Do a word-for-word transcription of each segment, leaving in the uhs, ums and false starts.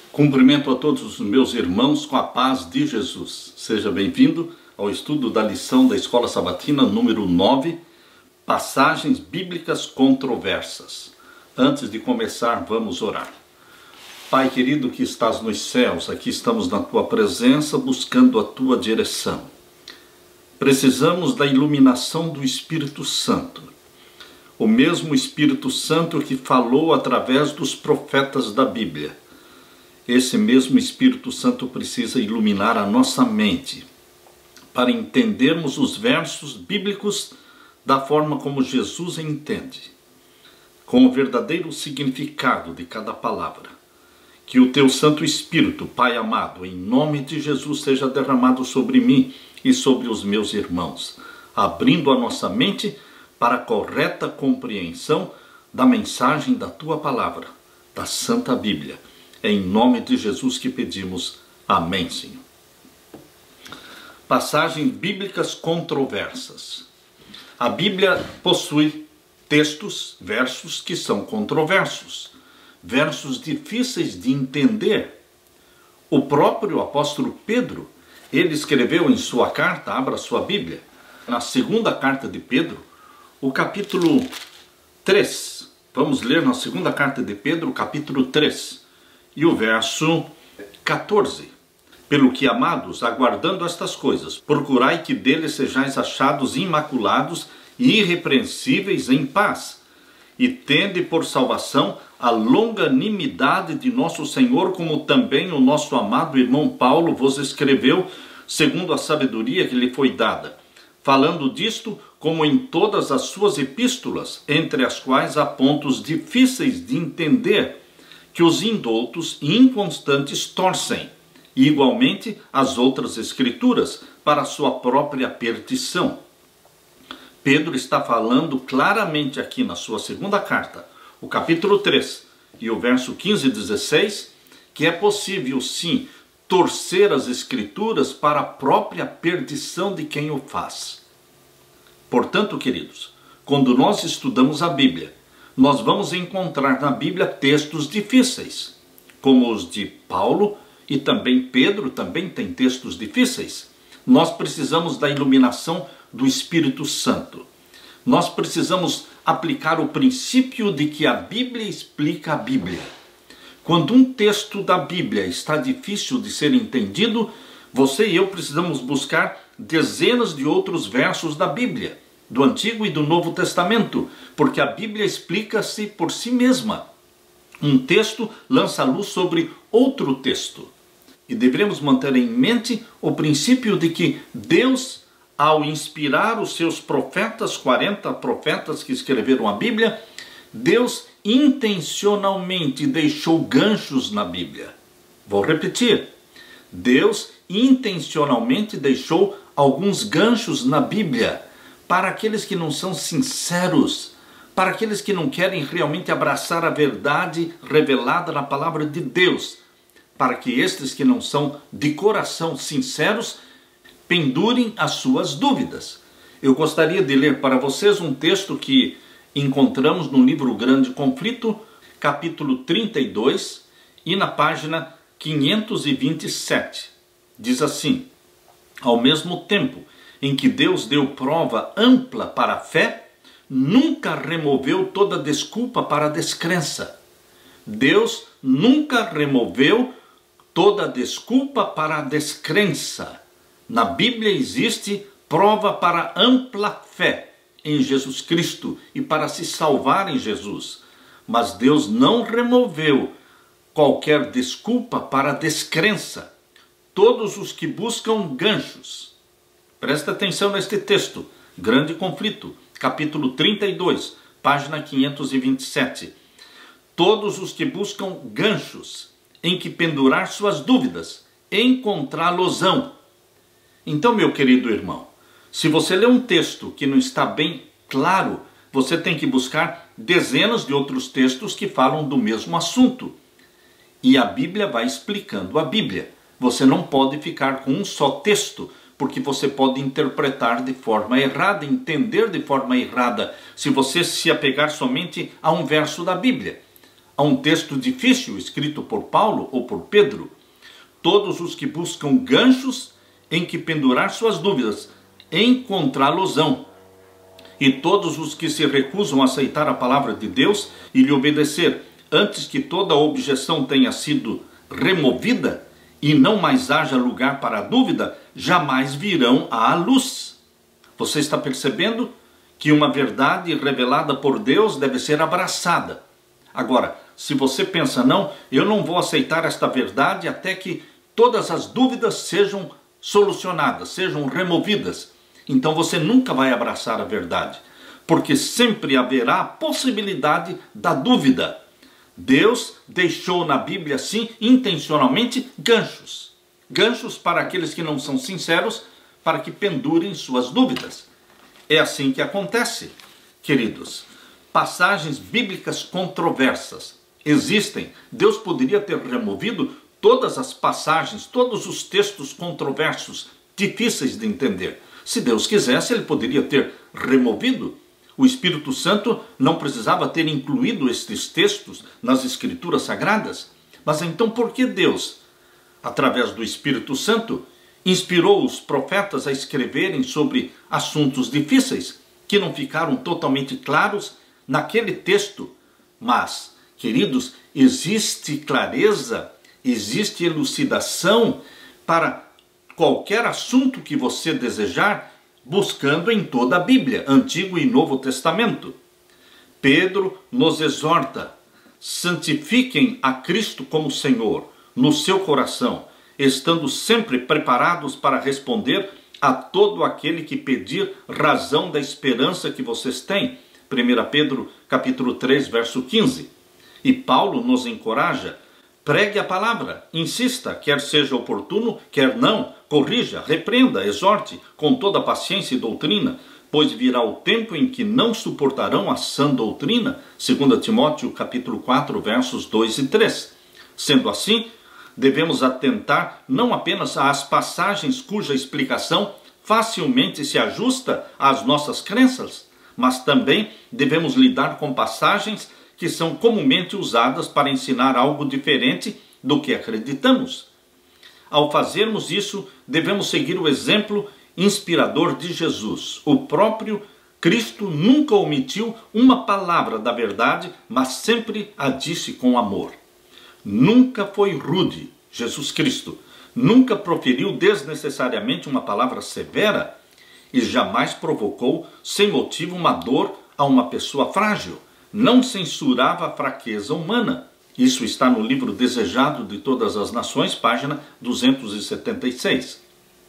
Cumprimento a todos os meus irmãos com a paz de Jesus. Seja bem-vindo ao estudo da lição da Escola Sabatina número nove, Passagens Bíblicas Controversas. Antes de começar, vamos orar. Pai querido que estás nos céus, aqui estamos na Tua presença buscando a Tua direção. Precisamos da iluminação do Espírito Santo. O mesmo Espírito Santo que falou através dos profetas da Bíblia. Esse mesmo Espírito Santo precisa iluminar a nossa mente para entendermos os versos bíblicos da forma como Jesus entende, com o verdadeiro significado de cada palavra. Que o Teu Santo Espírito, Pai amado, em nome de Jesus, seja derramado sobre mim e sobre os meus irmãos, abrindo a nossa mente para a correta compreensão da mensagem da Tua palavra, da Santa Bíblia. É em nome de Jesus que pedimos. Amém, Senhor. Passagens bíblicas controversas. A Bíblia possui textos, versos que são controversos, versos difíceis de entender. O próprio apóstolo Pedro, ele escreveu em sua carta, abra sua Bíblia, na segunda carta de Pedro, o capítulo três. Vamos ler na segunda carta de Pedro, o capítulo três. E o verso quatorze. Pelo que, amados, aguardando estas coisas, procurai que deles sejais achados imaculados e irrepreensíveis em paz, e tende por salvação a longanimidade de nosso Senhor, como também o nosso amado irmão Paulo vos escreveu, segundo a sabedoria que lhe foi dada, falando disto como em todas as suas epístolas, entre as quais há pontos difíceis de entender, que os indoutos e inconstantes torcem, e igualmente as outras escrituras, para a sua própria perdição. Pedro está falando claramente aqui na sua segunda carta, o capítulo três, e o verso quinze e dezesseis, que é possível sim torcer as escrituras para a própria perdição de quem o faz. Portanto, queridos, quando nós estudamos a Bíblia, nós vamos encontrar na Bíblia textos difíceis, como os de Paulo, e também Pedro também tem textos difíceis. Nós precisamos da iluminação do Espírito Santo. Nós precisamos aplicar o princípio de que a Bíblia explica a Bíblia. Quando um texto da Bíblia está difícil de ser entendido, você e eu precisamos buscar dezenas de outros versos da Bíblia, do Antigo e do Novo Testamento, porque a Bíblia explica-se por si mesma. Um texto lança luz sobre outro texto. E devemos manter em mente o princípio de que Deus, ao inspirar os seus profetas, quarenta profetas que escreveram a Bíblia, Deus intencionalmente deixou ganchos na Bíblia. Vou repetir. Deus intencionalmente deixou alguns ganchos na Bíblia para aqueles que não são sinceros, para aqueles que não querem realmente abraçar a verdade revelada na palavra de Deus, para que estes que não são de coração sinceros pendurem as suas dúvidas. Eu gostaria de ler para vocês um texto que encontramos no livro Grande Conflito, capítulo trinta e dois, e na página quinhentos e vinte e sete. Diz assim: ao mesmo tempo em que Deus deu prova ampla para a fé, nunca removeu toda desculpa para a descrença. Deus nunca removeu toda desculpa para a descrença. Na Bíblia existe prova para ampla fé em Jesus Cristo e para se salvar em Jesus. Mas Deus não removeu qualquer desculpa para a descrença. Todos os que buscam ganchos. Presta atenção neste texto, Grande Conflito, capítulo trinta e dois, página quinhentos e vinte e sete. Todos os que buscam ganchos em que pendurar suas dúvidas, encontrá-los-ão. Então, meu querido irmão, se você lê um texto que não está bem claro, você tem que buscar dezenas de outros textos que falam do mesmo assunto. E a Bíblia vai explicando a Bíblia. Você não pode ficar com um só texto, porque você pode interpretar de forma errada, entender de forma errada, se você se apegar somente a um verso da Bíblia. a um texto difícil escrito por Paulo ou por Pedro. Todos os que buscam ganchos em que pendurar suas dúvidas, encontrá-los-ão. E todos os que se recusam a aceitar a palavra de Deus e lhe obedecer, antes que toda objeção tenha sido removida e não mais haja lugar para a dúvida, jamais virão à luz. Você está percebendo que uma verdade revelada por Deus deve ser abraçada. Agora, se você pensa, não, eu não vou aceitar esta verdade até que todas as dúvidas sejam solucionadas, sejam removidas, então você nunca vai abraçar a verdade, porque sempre haverá a possibilidade da dúvida. Deus deixou na Bíblia, sim, intencionalmente, ganchos. Ganchos para aqueles que não são sinceros, para que pendurem suas dúvidas. É assim que acontece, queridos. Passagens bíblicas controversas existem. Deus poderia ter removido todas as passagens, todos os textos controversos, difíceis de entender. Se Deus quisesse, ele poderia ter removido. O Espírito Santo não precisava ter incluído estes textos nas Escrituras Sagradas. Mas então por que Deus, através do Espírito Santo, inspirou os profetas a escreverem sobre assuntos difíceis, que não ficaram totalmente claros naquele texto? Mas, queridos, existe clareza, existe elucidação para qualquer assunto que você desejar, buscando em toda a Bíblia, Antigo e Novo Testamento. Pedro nos exorta: santifiquem a Cristo como Senhor no seu coração, estando sempre preparados para responder a todo aquele que pedir razão da esperança que vocês têm. primeira Pedro capítulo três, verso quinze. E Paulo nos encoraja: pregue a palavra, insista, quer seja oportuno, quer não, corrija, repreenda, exorte, com toda paciência e doutrina, pois virá o tempo em que não suportarão a sã doutrina, segunda Timóteo capítulo quatro, versos dois e três. Sendo assim, devemos atentar não apenas às passagens cuja explicação facilmente se ajusta às nossas crenças, mas também devemos lidar com passagens que são comumente usadas para ensinar algo diferente do que acreditamos. Ao fazermos isso, devemos seguir o exemplo inspirador de Jesus. O próprio Cristo nunca omitiu uma palavra da verdade, mas sempre a disse com amor. Nunca foi rude, Jesus Cristo. Nunca proferiu desnecessariamente uma palavra severa e jamais provocou sem motivo uma dor a uma pessoa frágil. Não censurava a fraqueza humana. Isso está no livro Desejado de Todas as Nações, página duzentos e setenta e seis.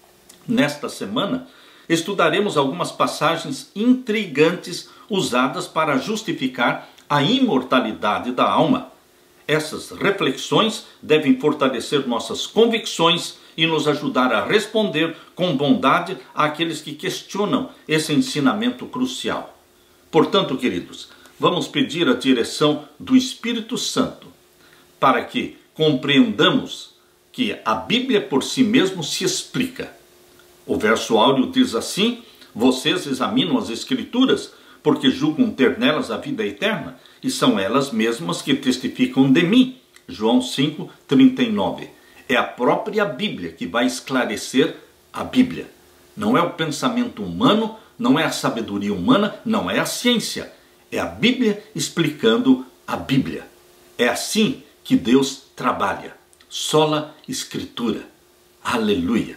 Nesta semana, estudaremos algumas passagens intrigantes usadas para justificar a imortalidade da alma. Essas reflexões devem fortalecer nossas convicções e nos ajudar a responder com bondade àqueles que questionam esse ensinamento crucial. Portanto, queridos, vamos pedir a direção do Espírito Santo para que compreendamos que a Bíblia por si mesmo se explica. O verso áureo diz assim: vocês examinam as Escrituras porque julgam ter nelas a vida eterna, e são elas mesmas que testificam de mim. João cinco, trinta e nove. É a própria Bíblia que vai esclarecer a Bíblia. Não é o pensamento humano, não é a sabedoria humana, não é a ciência. É a Bíblia explicando a Bíblia. É assim que Deus trabalha. Sola Escritura. Aleluia.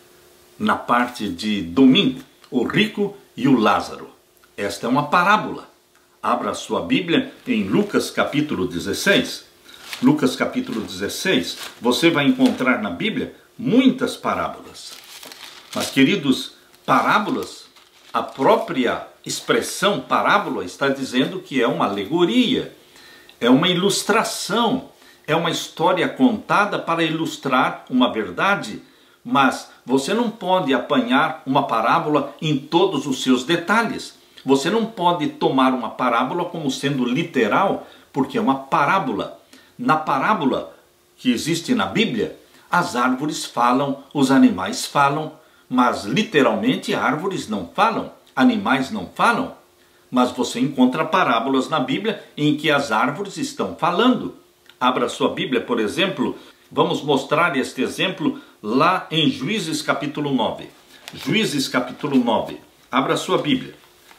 Na parte de domingo, o rico e o Lázaro. Esta é uma parábola. Abra a sua Bíblia em Lucas capítulo dezesseis. Lucas capítulo dezesseis, você vai encontrar na Bíblia muitas parábolas. Mas, queridos, parábolas, a própria expressão parábola está dizendo que é uma alegoria, é uma ilustração, é uma história contada para ilustrar uma verdade, mas você não pode apanhar uma parábola em todos os seus detalhes. Você não pode tomar uma parábola como sendo literal, porque é uma parábola. Na parábola que existe na Bíblia, as árvores falam, os animais falam, mas literalmente árvores não falam, animais não falam. mas você encontra parábolas na Bíblia em que as árvores estão falando. Abra sua Bíblia, por exemplo, vamos mostrar este exemplo lá em Juízes capítulo nove. Juízes capítulo nove, abra sua Bíblia.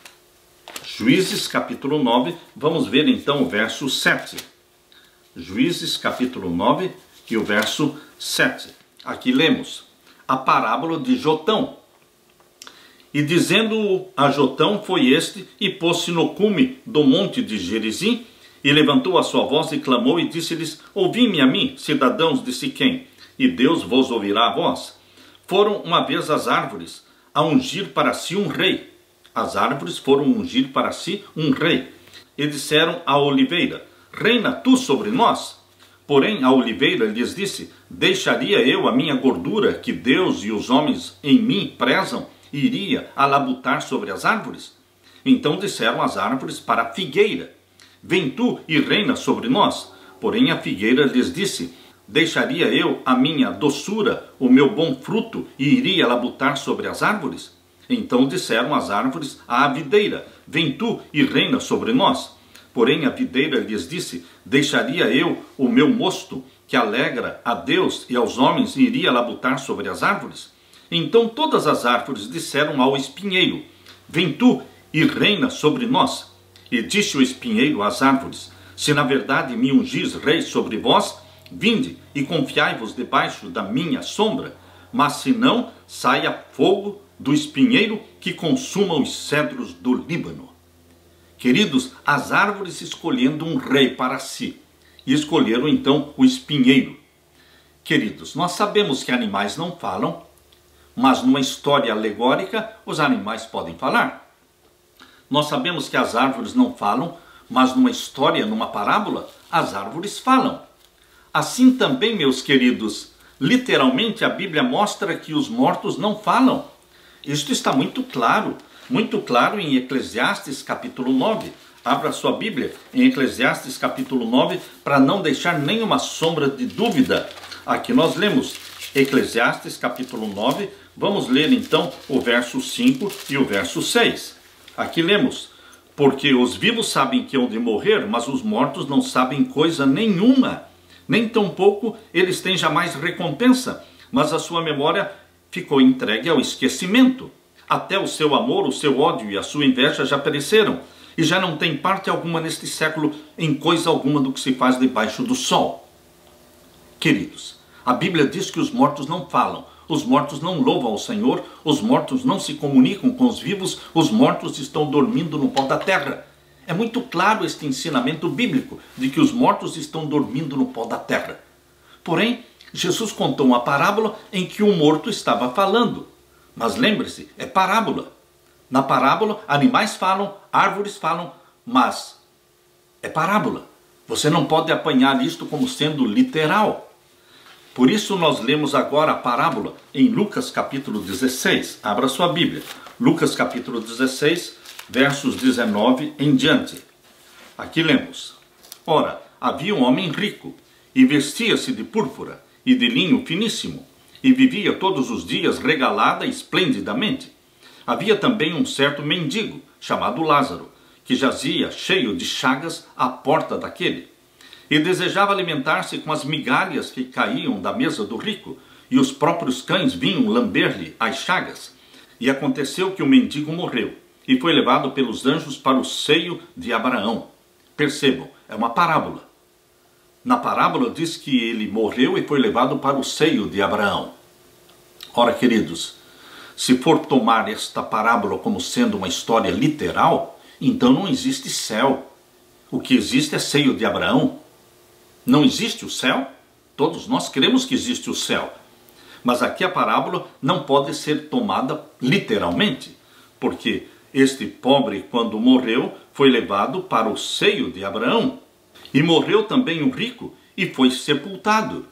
Juízes capítulo nove, vamos ver então o verso sete. Juízes capítulo nove e o verso sete. Aqui lemos a parábola de Jotão. E dizendo a Jotão foi este, e pôs-se no cume do monte de Gerizim, e levantou a sua voz e clamou, e disse-lhes: ouvi-me a mim, cidadãos de Siquém, e Deus vos ouvirá a vós. Foram uma vez as árvores a ungir para si um rei. As árvores foram ungir para si um rei. E disseram à oliveira: reina tu sobre nós? Porém a oliveira lhes disse: deixaria eu a minha gordura, que Deus e os homens em mim prezam, e iria alabutar sobre as árvores? Então disseram as árvores para a figueira: vem tu e reina sobre nós. Porém a figueira lhes disse: deixaria eu a minha doçura, o meu bom fruto, e iria labutar sobre as árvores? Então disseram as árvores à videira: vem tu e reina sobre nós. Porém a videira lhes disse: deixaria eu o meu mosto, que alegra a Deus e aos homens, e iria labutar sobre as árvores? Então todas as árvores disseram ao espinheiro: vem tu e reina sobre nós. E disse o espinheiro às árvores: se na verdade me ungis rei sobre vós, vinde e confiai-vos debaixo da minha sombra. Mas se não, saia fogo do espinheiro que consuma os cedros do Líbano. Queridos, as árvores escolhendo um rei para si, e escolheram então o espinheiro. Queridos, nós sabemos que animais não falam, mas numa história alegórica os animais podem falar. Nós sabemos que as árvores não falam, mas numa história, numa parábola, as árvores falam. Assim também, meus queridos, literalmente a Bíblia mostra que os mortos não falam. Isto está muito claro, muito claro em Eclesiastes capítulo nove. Abra sua Bíblia em Eclesiastes capítulo nove para não deixar nenhuma sombra de dúvida. Aqui nós lemos Eclesiastes capítulo nove, vamos ler então o verso cinco e o verso seis. Aqui lemos: porque os vivos sabem que hão de morrer, mas os mortos não sabem coisa nenhuma, nem tampouco eles têm jamais recompensa, mas a sua memória ficou entregue ao esquecimento. Até o seu amor, o seu ódio e a sua inveja já pereceram, e já não tem parte alguma neste século em coisa alguma do que se faz debaixo do sol. Queridos, a Bíblia diz que os mortos não falam, os mortos não louvam ao Senhor, os mortos não se comunicam com os vivos, os mortos estão dormindo no pó da terra. É muito claro este ensinamento bíblico de que os mortos estão dormindo no pó da terra. Porém, Jesus contou uma parábola em que o morto estava falando. Mas lembre-se, é parábola. Na parábola, animais falam, árvores falam, mas é parábola. Você não pode apanhar isto como sendo literal. Por isso nós lemos agora a parábola em Lucas capítulo dezesseis. Abra sua Bíblia. Lucas capítulo dezesseis, versos dezenove em diante. Aqui lemos: ora, havia um homem rico, e vestia-se de púrpura e de linho finíssimo, e vivia todos os dias regalada esplendidamente. Havia também um certo mendigo, chamado Lázaro, que jazia cheio de chagas à porta daquele, e desejava alimentar-se com as migalhas que caíam da mesa do rico, e os próprios cães vinham lamber-lhe as chagas. E aconteceu que o mendigo morreu, e foi levado pelos anjos para o seio de Abraão. Percebam, é uma parábola. Na parábola diz que ele morreu e foi levado para o seio de Abraão. Ora, queridos, se for tomar esta parábola como sendo uma história literal, então não existe céu. O que existe é seio de Abraão. Não existe o céu? Todos nós cremos que existe o céu. Mas aqui a parábola não pode ser tomada literalmente, porque este pobre, quando morreu, foi levado para o seio de Abraão. E morreu também o rico e foi sepultado.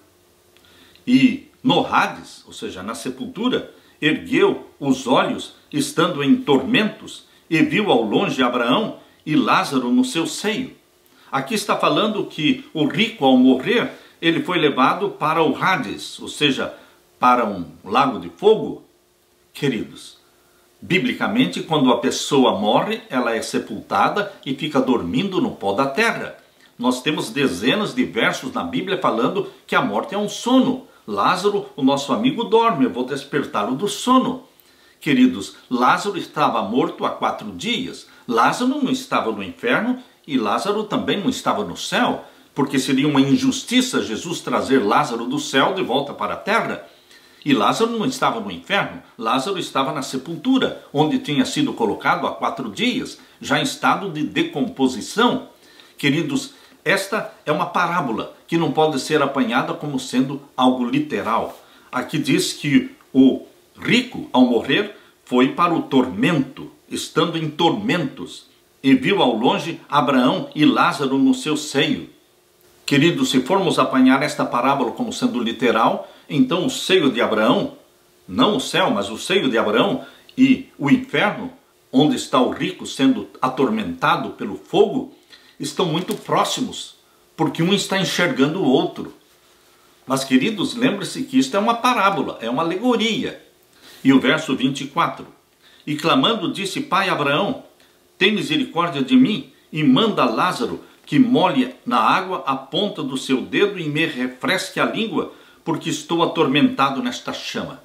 E no Hades, ou seja, na sepultura, ergueu os olhos, estando em tormentos, e viu ao longe Abraão e Lázaro no seu seio. Aqui está falando que o rico, ao morrer, ele foi levado para o Hades, ou seja, para um lago de fogo. Queridos, Biblicamente, quando a pessoa morre, ela é sepultada e fica dormindo no pó da terra. Nós temos dezenas de versos na Bíblia falando que a morte é um sono. Lázaro, o nosso amigo, dorme, eu vou despertá-lo do sono. Queridos, Lázaro estava morto há quatro dias. Lázaro não estava no inferno e Lázaro também não estava no céu, porque seria uma injustiça Jesus trazer Lázaro do céu de volta para a terra. E Lázaro não estava no inferno, Lázaro estava na sepultura, onde tinha sido colocado há quatro dias, já em estado de decomposição. Queridos, esta é uma parábola que não pode ser apanhada como sendo algo literal. Aqui diz que o rico, ao morrer, foi para o tormento, estando em tormentos, e viu ao longe Abraão e Lázaro no seu seio. Queridos, se formos apanhar esta parábola como sendo literal, então o seio de Abraão, não o céu, mas o seio de Abraão e o inferno, onde está o rico sendo atormentado pelo fogo, estão muito próximos, porque um está enxergando o outro. Mas, queridos, lembre-se que isto é uma parábola, é uma alegoria. E o verso vinte e quatro. E clamando disse: Pai Abraão, tem misericórdia de mim e manda Lázaro que molhe na água a ponta do seu dedo e me refresque a língua, porque estou atormentado nesta chama.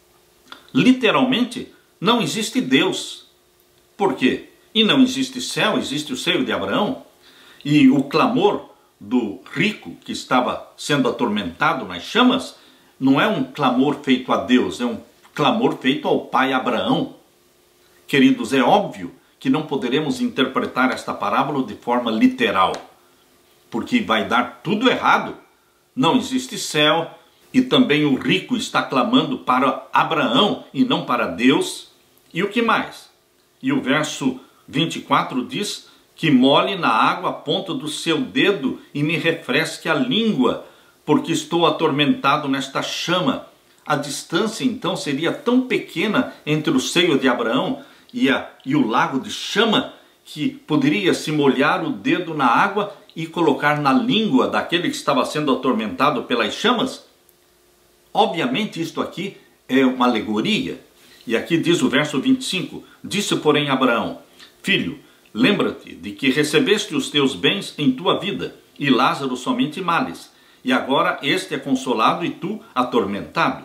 Literalmente, não existe Deus. Por quê? E não existe céu, existe o seio de Abraão. E o clamor do rico que estava sendo atormentado nas chamas não é um clamor feito a Deus, é um clamor feito ao pai Abraão. Queridos, é óbvio que não poderemos interpretar esta parábola de forma literal, porque vai dar tudo errado. Não existe céu, e também o rico está clamando para Abraão e não para Deus. E o que mais? E o verso vinte e quatro diz que molhe na água a ponta do seu dedo e me refresque a língua, porque estou atormentado nesta chama. A distância então seria tão pequena entre o seio de Abraão e, a, e o lago de chama, que poderia se molhar o dedo na água e colocar na língua daquele que estava sendo atormentado pelas chamas. Obviamente isto aqui é uma alegoria. E aqui diz o verso vinte e cinco, disse porém Abraão: Filho, lembra-te de que recebeste os teus bens em tua vida, e Lázaro somente males, e agora este é consolado e tu atormentado.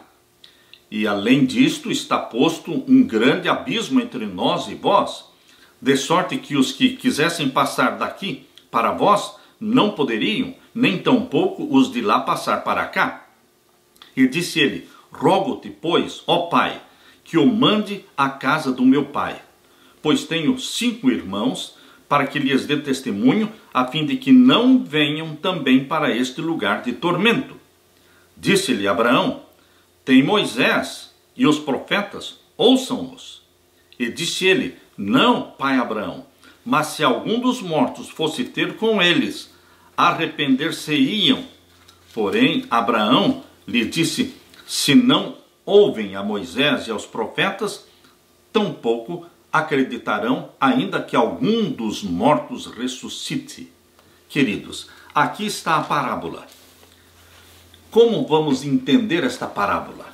E além disto está posto um grande abismo entre nós e vós, de sorte que os que quisessem passar daqui para vós não poderiam, nem tampouco os de lá passar para cá. E disse ele: Rogo-te, pois, ó pai, que o mande à casa do meu pai, pois tenho cinco irmãos, para que lhes dê testemunho, a fim de que não venham também para este lugar de tormento. Disse-lhe Abraão: Tem Moisés e os profetas, ouçam-nos. E disse ele: Não, pai Abraão, mas se algum dos mortos fosse ter com eles, arrepender-se-iam. Porém Abraão lhe disse: Se não ouvem a Moisés e aos profetas, tampouco acreditarão, ainda que algum dos mortos ressuscite. Queridos, aqui está a parábola. Como vamos entender esta parábola?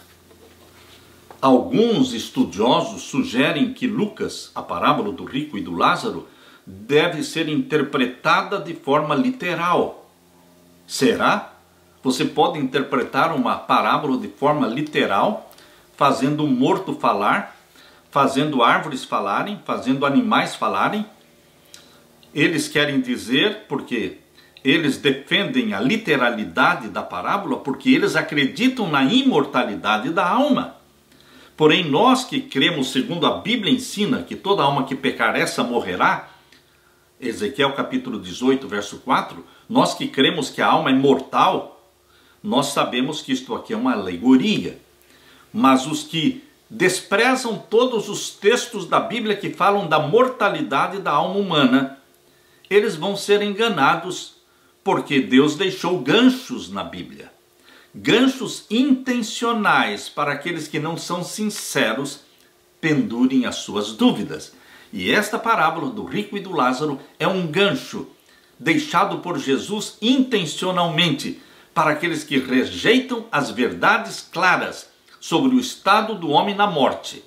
Alguns estudiosos sugerem que Lucas, a parábola do rico e do Lázaro, deve ser interpretada de forma literal. Será? Você pode interpretar uma parábola de forma literal, fazendo o morto falar, fazendo árvores falarem, fazendo animais falarem? Eles querem dizer, porque eles defendem a literalidade da parábola, porque eles acreditam na imortalidade da alma. Porém, nós que cremos segundo a Bíblia ensina que toda alma que pecar essa morrerá, Ezequiel capítulo dezoito, verso quatro, nós que cremos que a alma é mortal, nós sabemos que isto aqui é uma alegoria. Mas os que desprezam todos os textos da Bíblia que falam da mortalidade da alma humana, eles vão ser enganados, porque Deus deixou ganchos na Bíblia. Ganchos intencionais para aqueles que não são sinceros pendurem as suas dúvidas. E esta parábola do rico e do Lázaro é um gancho deixado por Jesus intencionalmente para aqueles que rejeitam as verdades claras sobre o estado do homem na morte.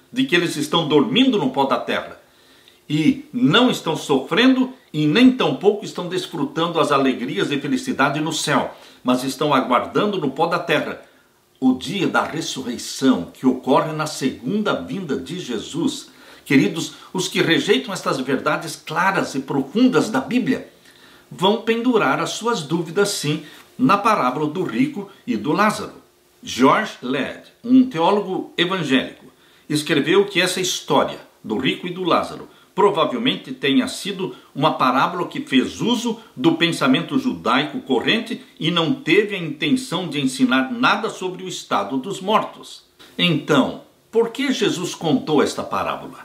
de que eles estão dormindo no pó da terra e não estão sofrendo e nem tampouco estão desfrutando as alegrias e felicidade no céu, mas estão aguardando no pó da terra o dia da ressurreição, que ocorre na segunda vinda de Jesus. Queridos, os que rejeitam estas verdades claras e profundas da Bíblia vão pendurar as suas dúvidas, sim, na parábola do rico e do Lázaro. George Led, um teólogo evangélico, escreveu que essa história do rico e do Lázaro provavelmente tenha sido uma parábola que fez uso do pensamento judaico corrente e não teve a intenção de ensinar nada sobre o estado dos mortos. Então, por que Jesus contou esta parábola?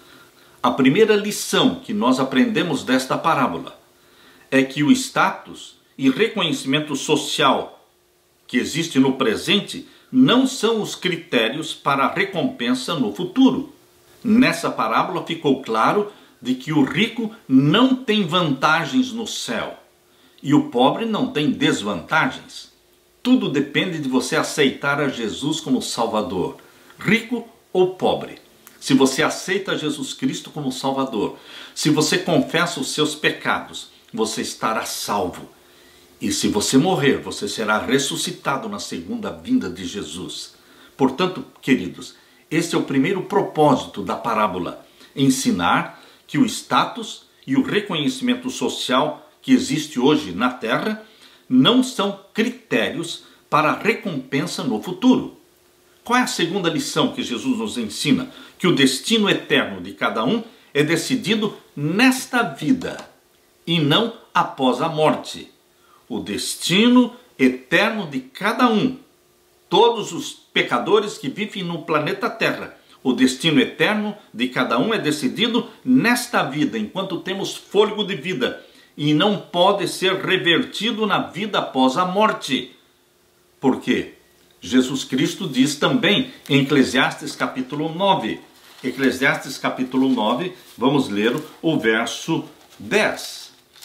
A primeira lição que nós aprendemos desta parábola é que o status e reconhecimento social que existe no presente não são os critérios para a recompensa no futuro. Nessa parábola ficou claro de que o rico não tem vantagens no céu e o pobre não tem desvantagens. Tudo depende de você aceitar a Jesus como Salvador, rico ou pobre. Se você aceita Jesus Cristo como Salvador, se você confessa os seus pecados, você estará salvo. E se você morrer, você será ressuscitado na segunda vinda de Jesus. Portanto, queridos, esse é o primeiro propósito da parábola: ensinar que o status e o reconhecimento social que existe hoje na terra não são critérios para a recompensa no futuro. Qual é a segunda lição que Jesus nos ensina? Que o destino eterno de cada um é decidido nesta vida e não após a morte. O destino eterno de cada um, todos os pecadores que vivem no planeta Terra, o destino eterno de cada um é decidido nesta vida, enquanto temos fôlego de vida, e não pode ser revertido na vida após a morte. Por quê? Jesus Cristo diz também em Eclesiastes capítulo nove. Eclesiastes capítulo nove, vamos ler o verso dez.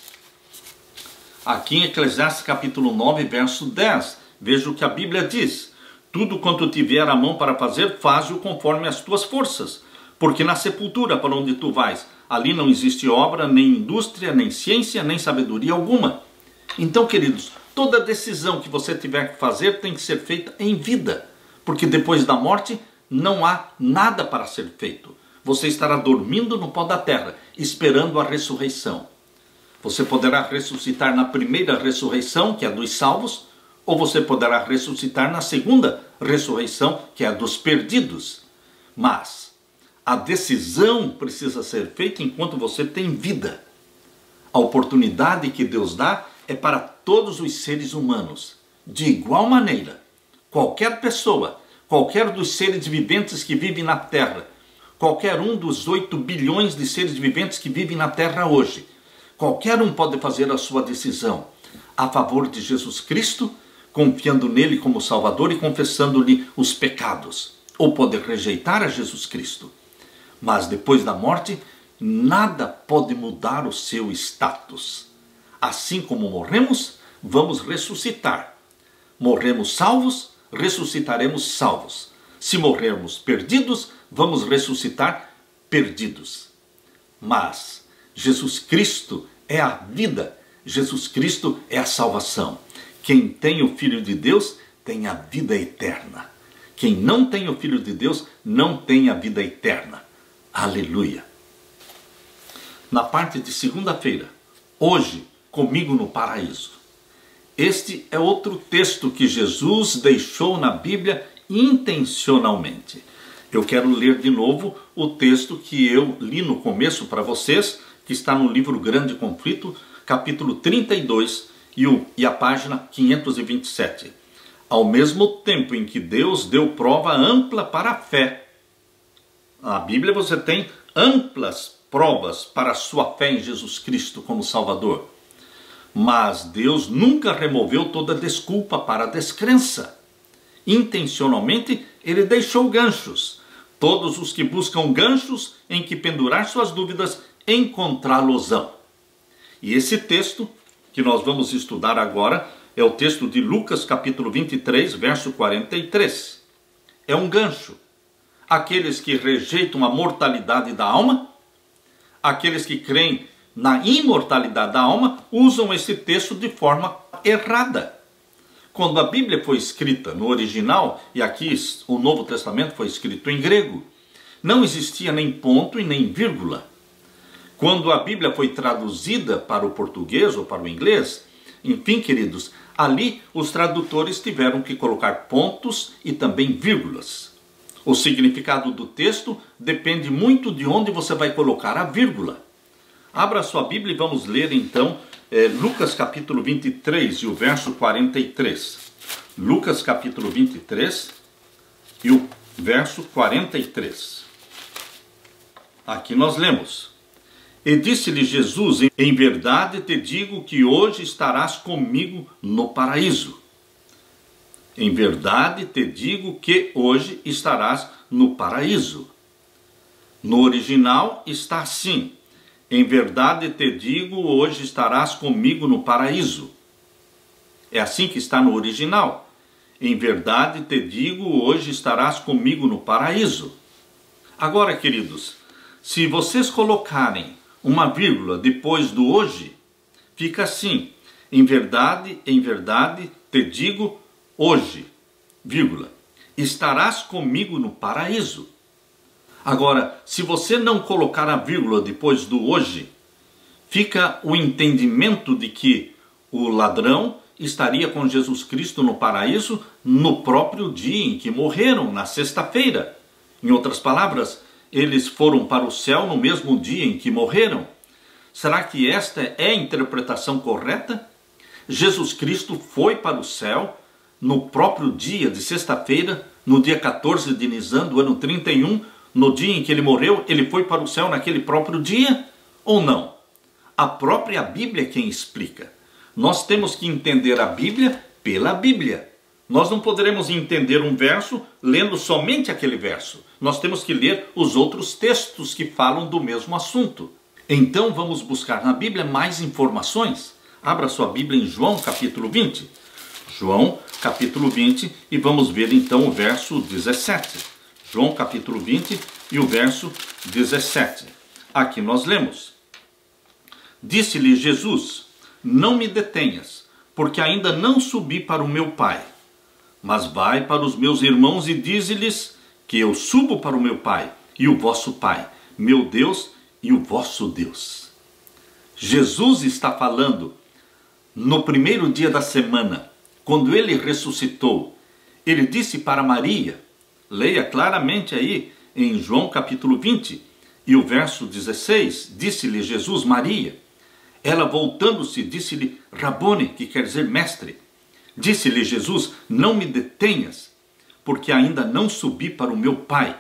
Aqui em Eclesiastes capítulo nove, verso dez, veja o que a Bíblia diz: tudo quanto tiver a mão para fazer, faze-o conforme as tuas forças, porque na sepultura para onde tu vais, ali não existe obra, nem indústria, nem ciência, nem sabedoria alguma. Então, queridos, toda decisão que você tiver que fazer tem que ser feita em vida, porque depois da morte não há nada para ser feito. Você estará dormindo no pó da terra, esperando a ressurreição. Você poderá ressuscitar na primeira ressurreição, que é a dos salvos, ou você poderá ressuscitar na segunda ressurreição, que é a dos perdidos. Mas a decisão precisa ser feita enquanto você tem vida. A oportunidade que Deus dá é para todos os seres humanos. De igual maneira, qualquer pessoa, qualquer dos seres viventes que vivem na Terra, qualquer um dos oito bilhões de seres viventes que vivem na Terra hoje, qualquer um pode fazer a sua decisão a favor de Jesus Cristo, confiando nele como Salvador e confessando-lhe os pecados, ou pode rejeitar a Jesus Cristo. Mas depois da morte, nada pode mudar o seu status. Assim como morremos, vamos ressuscitar. Morremos salvos, ressuscitaremos salvos. Se morrermos perdidos, vamos ressuscitar perdidos. Mas Jesus Cristo é a vida, Jesus Cristo é a salvação. Quem tem o Filho de Deus tem a vida eterna. Quem não tem o Filho de Deus não tem a vida eterna. Aleluia! Na parte de segunda-feira, hoje, comigo no paraíso. Este é outro texto que Jesus deixou na Bíblia intencionalmente. Eu quero ler de novo o texto que eu li no começo para vocês, que está no livro Grande Conflito, capítulo trinta e dois, e, o, e a página quinhentos e vinte e sete. Ao mesmo tempo em que Deus deu prova ampla para a fé. Na Bíblia você tem amplas provas para a sua fé em Jesus Cristo como Salvador. Mas Deus nunca removeu toda desculpa para a descrença. Intencionalmente, ele deixou ganchos. Todos os que buscam ganchos em que pendurar suas dúvidas, encontrá-los-ão. E esse texto que nós vamos estudar agora é o texto de Lucas capítulo vinte e três, verso quarenta e três. É um gancho. aqueles que rejeitam a mortalidade da alma, aqueles que creem na imortalidade da alma, usam esse texto de forma errada. Quando a Bíblia foi escrita no original, e aqui o Novo Testamento foi escrito em grego, não existia nem ponto e nem vírgula. Quando a Bíblia foi traduzida para o português ou para o inglês, enfim, queridos, ali os tradutores tiveram que colocar pontos e também vírgulas. O significado do texto depende muito de onde você vai colocar a vírgula. Abra sua Bíblia e vamos ler então é, Lucas capítulo vinte e três e o verso quarenta e três. Lucas capítulo vinte e três e o verso quarenta e três. Aqui nós lemos: E disse-lhe Jesus, em verdade te digo que hoje estarás comigo no paraíso. Em verdade te digo que hoje estarás no paraíso. No original está assim: em verdade te digo, hoje estarás comigo no paraíso. É assim que está no original. Em verdade te digo, hoje estarás comigo no paraíso. Agora, queridos, se vocês colocarem uma vírgula depois do hoje, fica assim: em verdade, em verdade te digo, hoje, vírgula, estarás comigo no paraíso. Agora, se você não colocar a vírgula depois do hoje, fica o entendimento de que o ladrão estaria com Jesus Cristo no paraíso no próprio dia em que morreram, na sexta-feira. Em outras palavras, eles foram para o céu no mesmo dia em que morreram. Será que esta é a interpretação correta? Jesus Cristo foi para o céu no próprio dia de sexta-feira, no dia quatorze de Nisan do ano trinta e um, no dia em que ele morreu, ele foi para o céu naquele próprio dia ou não? A própria Bíblia é quem explica. Nós temos que entender a Bíblia pela Bíblia. Nós não poderemos entender um verso lendo somente aquele verso. Nós temos que ler os outros textos que falam do mesmo assunto. Então vamos buscar na Bíblia mais informações. Abra sua Bíblia em João capítulo vinte. João capítulo vinte e vamos ver então o verso dezessete. João capítulo vinte e o verso dezessete. Aqui nós lemos: Disse-lhe Jesus, não me detenhas, porque ainda não subi para o meu Pai. Mas vai para os meus irmãos e dize-lhes que eu subo para o meu Pai e o vosso Pai, meu Deus e o vosso Deus. Jesus está falando no primeiro dia da semana, quando ele ressuscitou. Ele disse para Maria, leia claramente aí em João capítulo vinte e o verso dezesseis, disse-lhe Jesus, Maria. Ela voltando-se, disse-lhe Rabone, que quer dizer mestre. Disse-lhe Jesus, não me detenhas, porque ainda não subi para o meu Pai.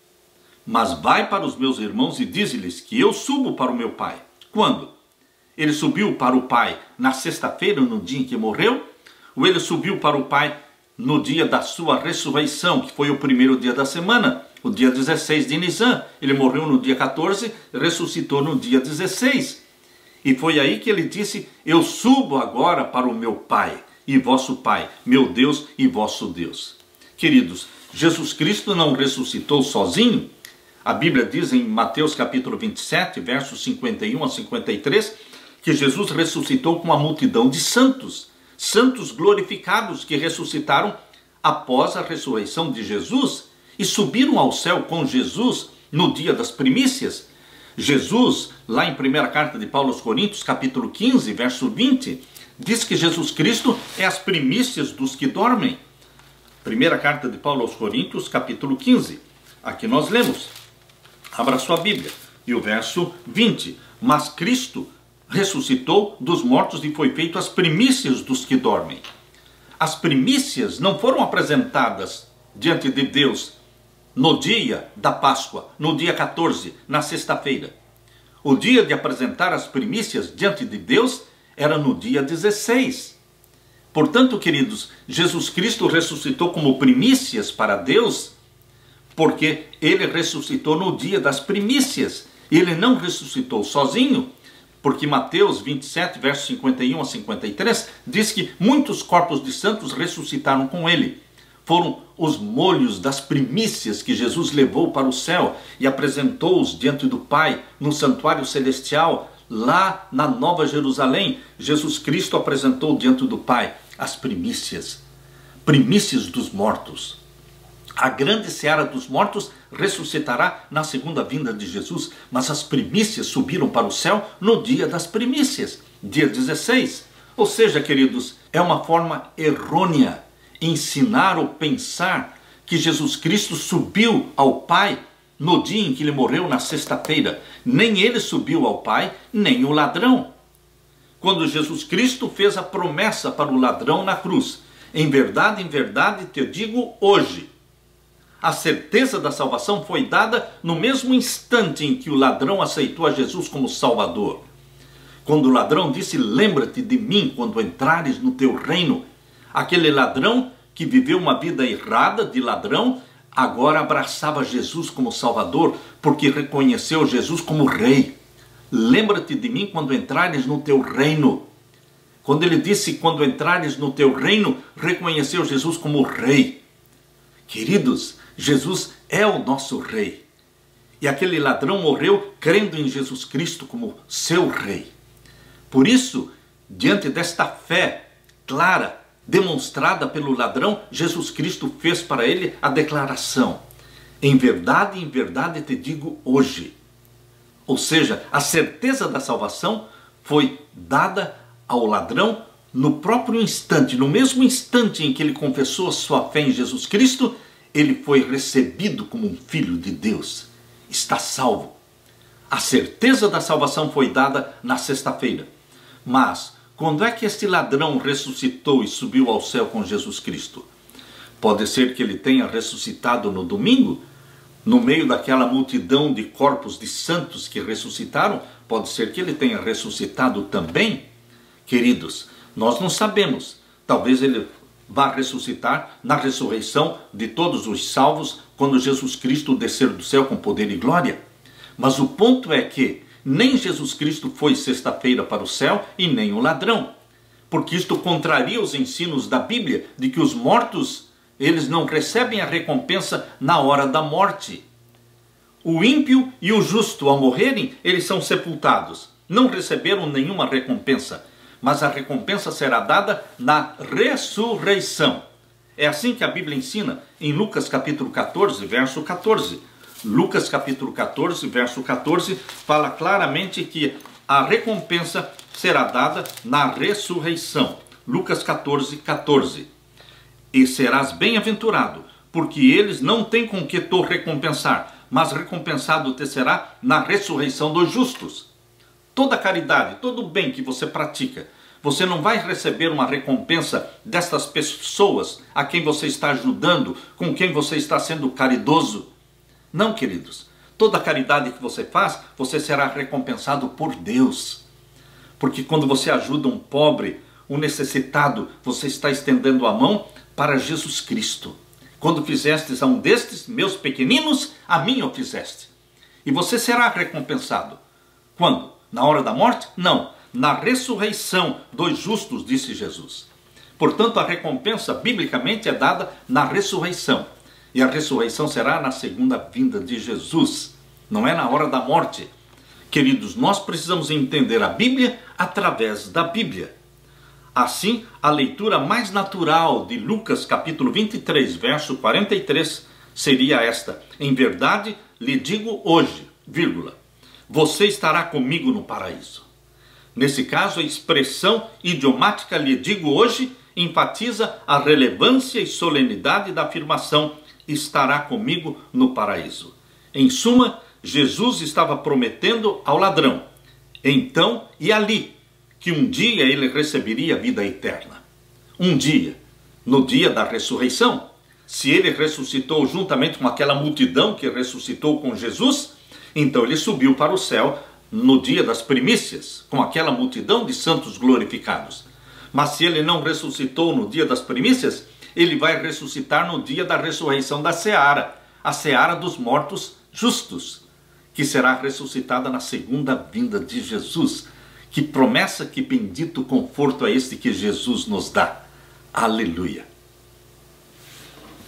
Mas vai para os meus irmãos e dize-lhes que eu subo para o meu Pai. Quando? Ele subiu para o Pai na sexta-feira, no dia em que morreu? Ou ele subiu para o Pai no dia da sua ressurreição, que foi o primeiro dia da semana, o dia dezesseis de Nisan? Ele morreu no dia quatorze, ressuscitou no dia dezesseis. E foi aí que ele disse, eu subo agora para o meu Pai e vosso Pai, meu Deus e vosso Deus. Queridos, Jesus Cristo não ressuscitou sozinho. A Bíblia diz em Mateus capítulo vinte e sete, versos cinquenta e um a cinquenta e três, que Jesus ressuscitou com uma multidão de santos, santos glorificados que ressuscitaram após a ressurreição de Jesus e subiram ao céu com Jesus no dia das primícias. Jesus, lá em primeira carta de Paulo aos Coríntios, capítulo quinze, verso vinte, diz que Jesus Cristo é as primícias dos que dormem. Primeira carta de Paulo aos Coríntios, capítulo quinze. Aqui nós lemos, abra sua Bíblia, e o verso vinte. Mas Cristo ressuscitou dos mortos e foi feito as primícias dos que dormem. As primícias não foram apresentadas diante de Deus no dia da Páscoa, no dia quatorze, na sexta-feira. O dia de apresentar as primícias diante de Deus era no dia dezesseis. Portanto, queridos, Jesus Cristo ressuscitou como primícias para Deus, porque ele ressuscitou no dia das primícias. Ele não ressuscitou sozinho, porque Mateus vinte e sete, versos cinquenta e um a cinquenta e três, diz que muitos corpos de santos ressuscitaram com ele. foram os molhos das primícias que Jesus levou para o céu e apresentou-os diante do Pai no santuário celestial, lá na Nova Jerusalém. Jesus Cristo apresentou diante do Pai as primícias, primícias dos mortos. A grande seara dos mortos ressuscitará na segunda vinda de Jesus, mas as primícias subiram para o céu no dia das primícias, dia dezesseis. Ou seja, queridos, é uma forma errônea ensinar ou pensar que Jesus Cristo subiu ao Pai no dia em que ele morreu, na sexta-feira. Nem ele subiu ao Pai, nem o ladrão. Quando Jesus Cristo fez a promessa para o ladrão na cruz: em verdade, em verdade te digo hoje. A certeza da salvação foi dada no mesmo instante em que o ladrão aceitou a Jesus como Salvador. Quando o ladrão disse: lembra-te de mim quando entrares no teu reino. Aquele ladrão que viveu uma vida errada de ladrão, agora abraçava Jesus como Salvador, porque reconheceu Jesus como Rei. Lembra-te de mim quando entrares no teu reino. Quando ele disse quando entrares no teu reino, reconheceu Jesus como Rei. Queridos, Jesus é o nosso Rei. E aquele ladrão morreu crendo em Jesus Cristo como seu Rei. Por isso, diante desta fé clara, demonstrada pelo ladrão, Jesus Cristo fez para ele a declaração: em verdade, em verdade te digo hoje. Ou seja, a certeza da salvação foi dada ao ladrão no próprio instante, no mesmo instante em que ele confessou a sua fé em Jesus Cristo, ele foi recebido como um filho de Deus. Está salvo. A certeza da salvação foi dada na sexta-feira. Mas quando é que este ladrão ressuscitou e subiu ao céu com Jesus Cristo? Pode ser que ele tenha ressuscitado no domingo, no meio daquela multidão de corpos de santos que ressuscitaram. Pode ser que ele tenha ressuscitado também. Queridos, nós não sabemos. Talvez ele vá ressuscitar na ressurreição de todos os salvos, quando Jesus Cristo descer do céu com poder e glória. Mas o ponto é que nem Jesus Cristo foi sexta-feira para o céu e nem o ladrão. Porque isto contraria os ensinos da Bíblia de que os mortos, eles não recebem a recompensa na hora da morte. O ímpio e o justo, ao morrerem, eles são sepultados. Não receberam nenhuma recompensa, mas a recompensa será dada na ressurreição. É assim que a Bíblia ensina em Lucas capítulo quatorze, verso quatorze. Lucas capítulo quatorze, verso quatorze, fala claramente que a recompensa será dada na ressurreição. Lucas quatorze, quatorze. E serás bem-aventurado, porque eles não têm com que te recompensar, mas recompensado te será na ressurreição dos justos. Toda caridade, todo o bem que você pratica, você não vai receber uma recompensa destas pessoas a quem você está ajudando, com quem você está sendo caridoso. Não, queridos. Toda caridade que você faz, você será recompensado por Deus. Porque quando você ajuda um pobre, um necessitado, você está estendendo a mão para Jesus Cristo. Quando fizestes a um destes, meus pequeninos, a mim o fizeste. E você será recompensado. Quando? Na hora da morte? Não. Na ressurreição dos justos, disse Jesus. Portanto, a recompensa, biblicamente, é dada na ressurreição. E a ressurreição será na segunda vinda de Jesus. Não é na hora da morte. Queridos, nós precisamos entender a Bíblia através da Bíblia. Assim, a leitura mais natural de Lucas capítulo vinte e três, verso quarenta e três, seria esta: em verdade lhe digo hoje, vírgula, você estará comigo no paraíso. Nesse caso, a expressão idiomática lhe digo hoje enfatiza a relevância e solenidade da afirmação estará comigo no paraíso. Em suma, Jesus estava prometendo ao ladrão, então e ali, que um dia ele receberia a vida eterna. Um dia, no dia da ressurreição. Se ele ressuscitou juntamente com aquela multidão que ressuscitou com Jesus, então ele subiu para o céu no dia das primícias, com aquela multidão de santos glorificados. Mas se ele não ressuscitou no dia das primícias, ele vai ressuscitar no dia da ressurreição da seara, a seara dos mortos justos, que será ressuscitada na segunda vinda de Jesus. Que promessa, que bendito conforto é este que Jesus nos dá. Aleluia!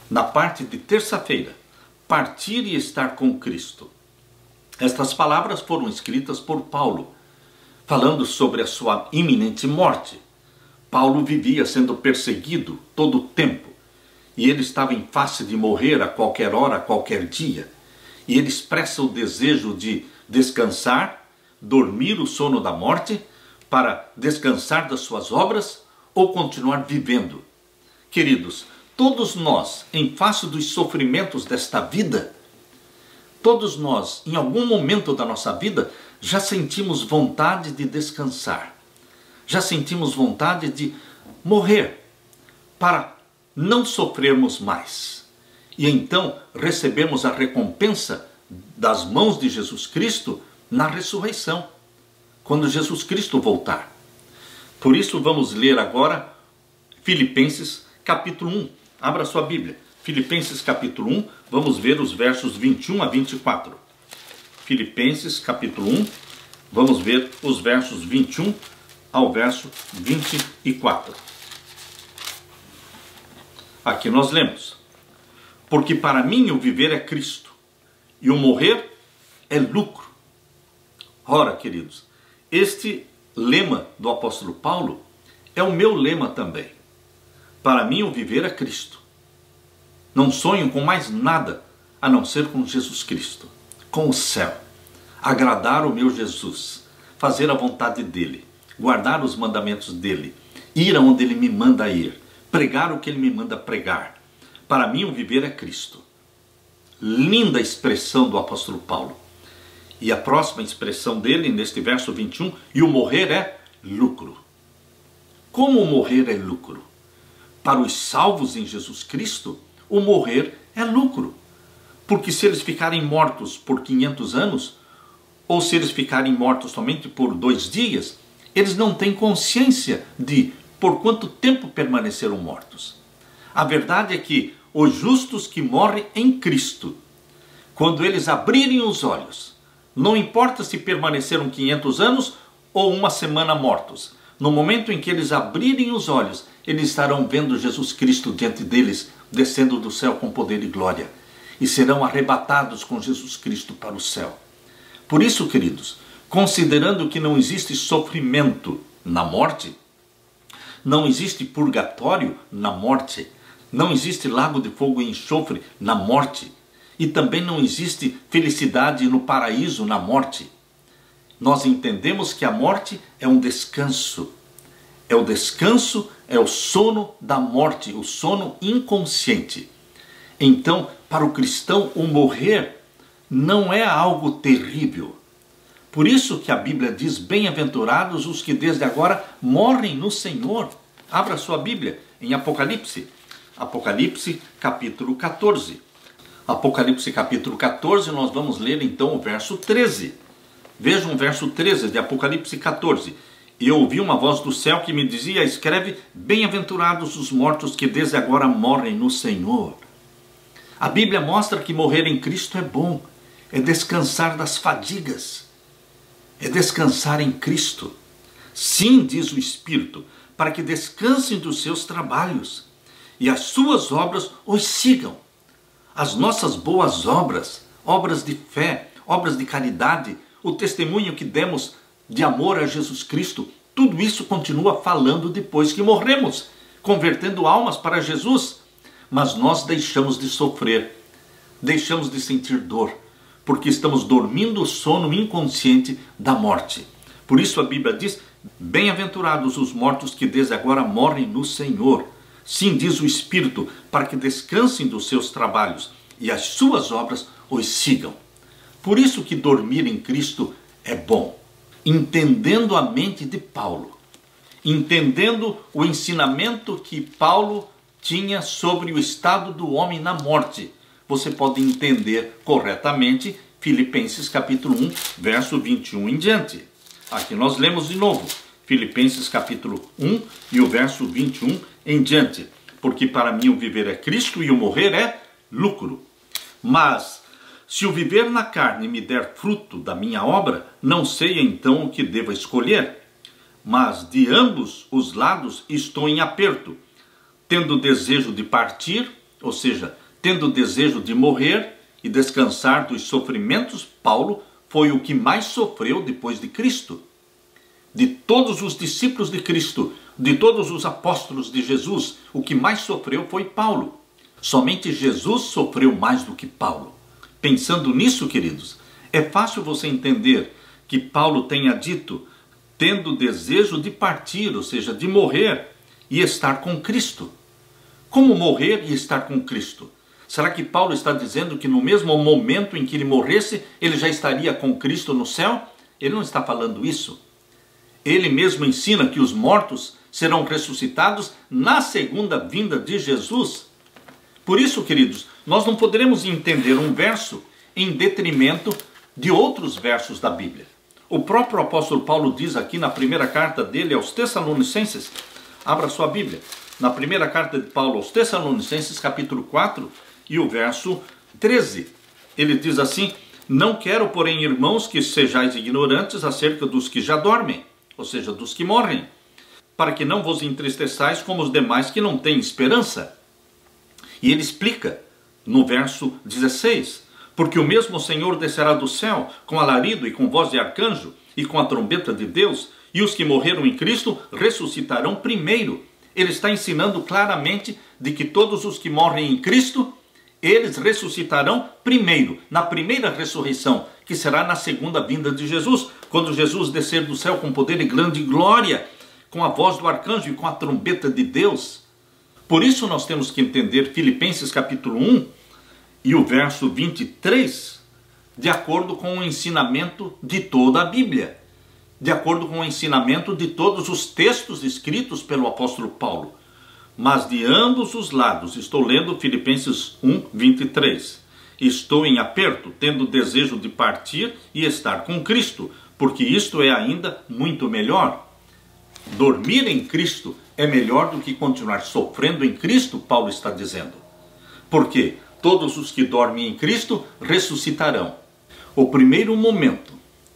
na parte de terça-feira, partir e estar com Cristo. Estas palavras foram escritas por Paulo, falando sobre a sua iminente morte. Paulo vivia sendo perseguido todo o tempo, e ele estava em face de morrer a qualquer hora, a qualquer dia. E ele expressa o desejo de descansar, dormir o sono da morte, para descansar das suas obras ou continuar vivendo. Queridos, todos nós, em face dos sofrimentos desta vida, todos nós, em algum momento da nossa vida, já sentimos vontade de descansar. Já sentimos vontade de morrer para não sofrermos mais. E então recebemos a recompensa das mãos de Jesus Cristo na ressurreição, quando Jesus Cristo voltar. Por isso vamos ler agora Filipenses capítulo um. Abra sua Bíblia. Filipenses capítulo um, vamos ver os versos vinte e um a vinte e quatro. Filipenses capítulo um, vamos ver os versos vinte e um ao verso vinte e quatro. Aqui nós lemos: porque para mim o viver é Cristo, e o morrer é lucro. Ora, queridos, este lema do apóstolo Paulo é o meu lema também. Para mim o viver é Cristo. Não sonho com mais nada a não ser com Jesus Cristo, com o céu, agradar o meu Jesus, fazer a vontade dele, guardar os mandamentos dele, ir aonde ele me manda ir, pregar o que ele me manda pregar. Para mim o viver é Cristo. Linda expressão do apóstolo Paulo. E a próxima expressão dele, neste verso vinte e um, e o morrer é lucro. Como o morrer é lucro? Para os salvos em Jesus Cristo, o morrer é lucro. Porque se eles ficarem mortos por quinhentos anos, ou se eles ficarem mortos somente por dois dias, eles não têm consciência de por quanto tempo permaneceram mortos. A verdade é que os justos que morrem em Cristo, quando eles abrirem os olhos, não importa se permaneceram quinhentos anos ou uma semana mortos, no momento em que eles abrirem os olhos, eles estarão vendo Jesus Cristo diante deles, descendo do céu com poder e glória, e serão arrebatados com Jesus Cristo para o céu. Por isso, queridos, considerando que não existe sofrimento na morte, não existe purgatório na morte, não existe lago de fogo e enxofre na morte, e também não existe felicidade no paraíso na morte, nós entendemos que a morte é um descanso. É o descanso, é o sono da morte, o sono inconsciente. Então, para o cristão, o morrer não é algo terrível. Por isso que a Bíblia diz: bem-aventurados os que desde agora morrem no Senhor. Abra sua Bíblia em Apocalipse. Apocalipse capítulo quatorze. Apocalipse capítulo quatorze, nós vamos ler então o verso treze. Vejam o verso treze de Apocalipse quatorze. E eu ouvi uma voz do céu que me dizia: escreve, bem-aventurados os mortos que desde agora morrem no Senhor. A Bíblia mostra que morrer em Cristo é bom, é descansar das fadigas, é descansar em Cristo. Sim, diz o Espírito, para que descansem dos seus trabalhos e as suas obras os sigam. As nossas boas obras, obras de fé, obras de caridade, o testemunho que demos de amor a Jesus Cristo, tudo isso continua falando depois que morremos, convertendo almas para Jesus. Mas nós deixamos de sofrer, deixamos de sentir dor, porque estamos dormindo o sono inconsciente da morte. Por isso a Bíblia diz: bem-aventurados os mortos que desde agora morrem no Senhor. Sim, diz o Espírito, para que descansem dos seus trabalhos e as suas obras os sigam. Por isso que dormir em Cristo é bom. Entendendo a mente de Paulo, entendendo o ensinamento que Paulo tinha sobre o estado do homem na morte, você pode entender corretamente Filipenses capítulo um, verso vinte e um em diante. Aqui nós lemos de novo, Filipenses capítulo um e o verso vinte e um em diante. Porque para mim o viver é Cristo e o morrer é lucro. Mas se o viver na carne me der fruto da minha obra, não sei então o que devo escolher. Mas de ambos os lados estou em aperto, tendo desejo de partir, ou seja, tendo desejo de morrer e descansar dos sofrimentos, Paulo foi o que mais sofreu depois de Cristo. De todos os discípulos de Cristo, de todos os apóstolos de Jesus, o que mais sofreu foi Paulo. Somente Jesus sofreu mais do que Paulo. Pensando nisso, queridos, é fácil você entender que Paulo tenha dito, tendo desejo de partir, ou seja, de morrer e estar com Cristo. Como morrer e estar com Cristo? Será que Paulo está dizendo que no mesmo momento em que ele morresse, ele já estaria com Cristo no céu? Ele não está falando isso. Ele mesmo ensina que os mortos serão ressuscitados na segunda vinda de Jesus. Por isso, queridos, nós não poderemos entender um verso em detrimento de outros versos da Bíblia. O próprio apóstolo Paulo diz aqui na primeira carta dele aos Tessalonicenses, abra sua Bíblia, na primeira carta de Paulo aos Tessalonicenses, capítulo quatro, e o verso treze. Ele diz assim, não quero, porém, irmãos, que sejais ignorantes acerca dos que já dormem, ou seja, dos que morrem, para que não vos entristeçais como os demais que não têm esperança. E ele explica no verso dezesseis, porque o mesmo Senhor descerá do céu com alarido e com voz de arcanjo e com a trombeta de Deus, e os que morreram em Cristo ressuscitarão primeiro. Ele está ensinando claramente de que todos os que morrem em Cristo, eles ressuscitarão primeiro, na primeira ressurreição, que será na segunda vinda de Jesus, quando Jesus descer do céu com poder e grande glória, com a voz do arcanjo e com a trombeta de Deus. Por isso nós temos que entender Filipenses capítulo um e o verso vinte e três, de acordo com o ensinamento de toda a Bíblia, de acordo com o ensinamento de todos os textos escritos pelo apóstolo Paulo. Mas de ambos os lados, estou lendo Filipenses um, vinte e três, estou em aperto, tendo desejo de partir e estar com Cristo, porque isto é ainda muito melhor. Dormir em Cristo é melhor do que continuar sofrendo em Cristo, Paulo está dizendo. Porque todos os que dormem em Cristo ressuscitarão. O primeiro momento,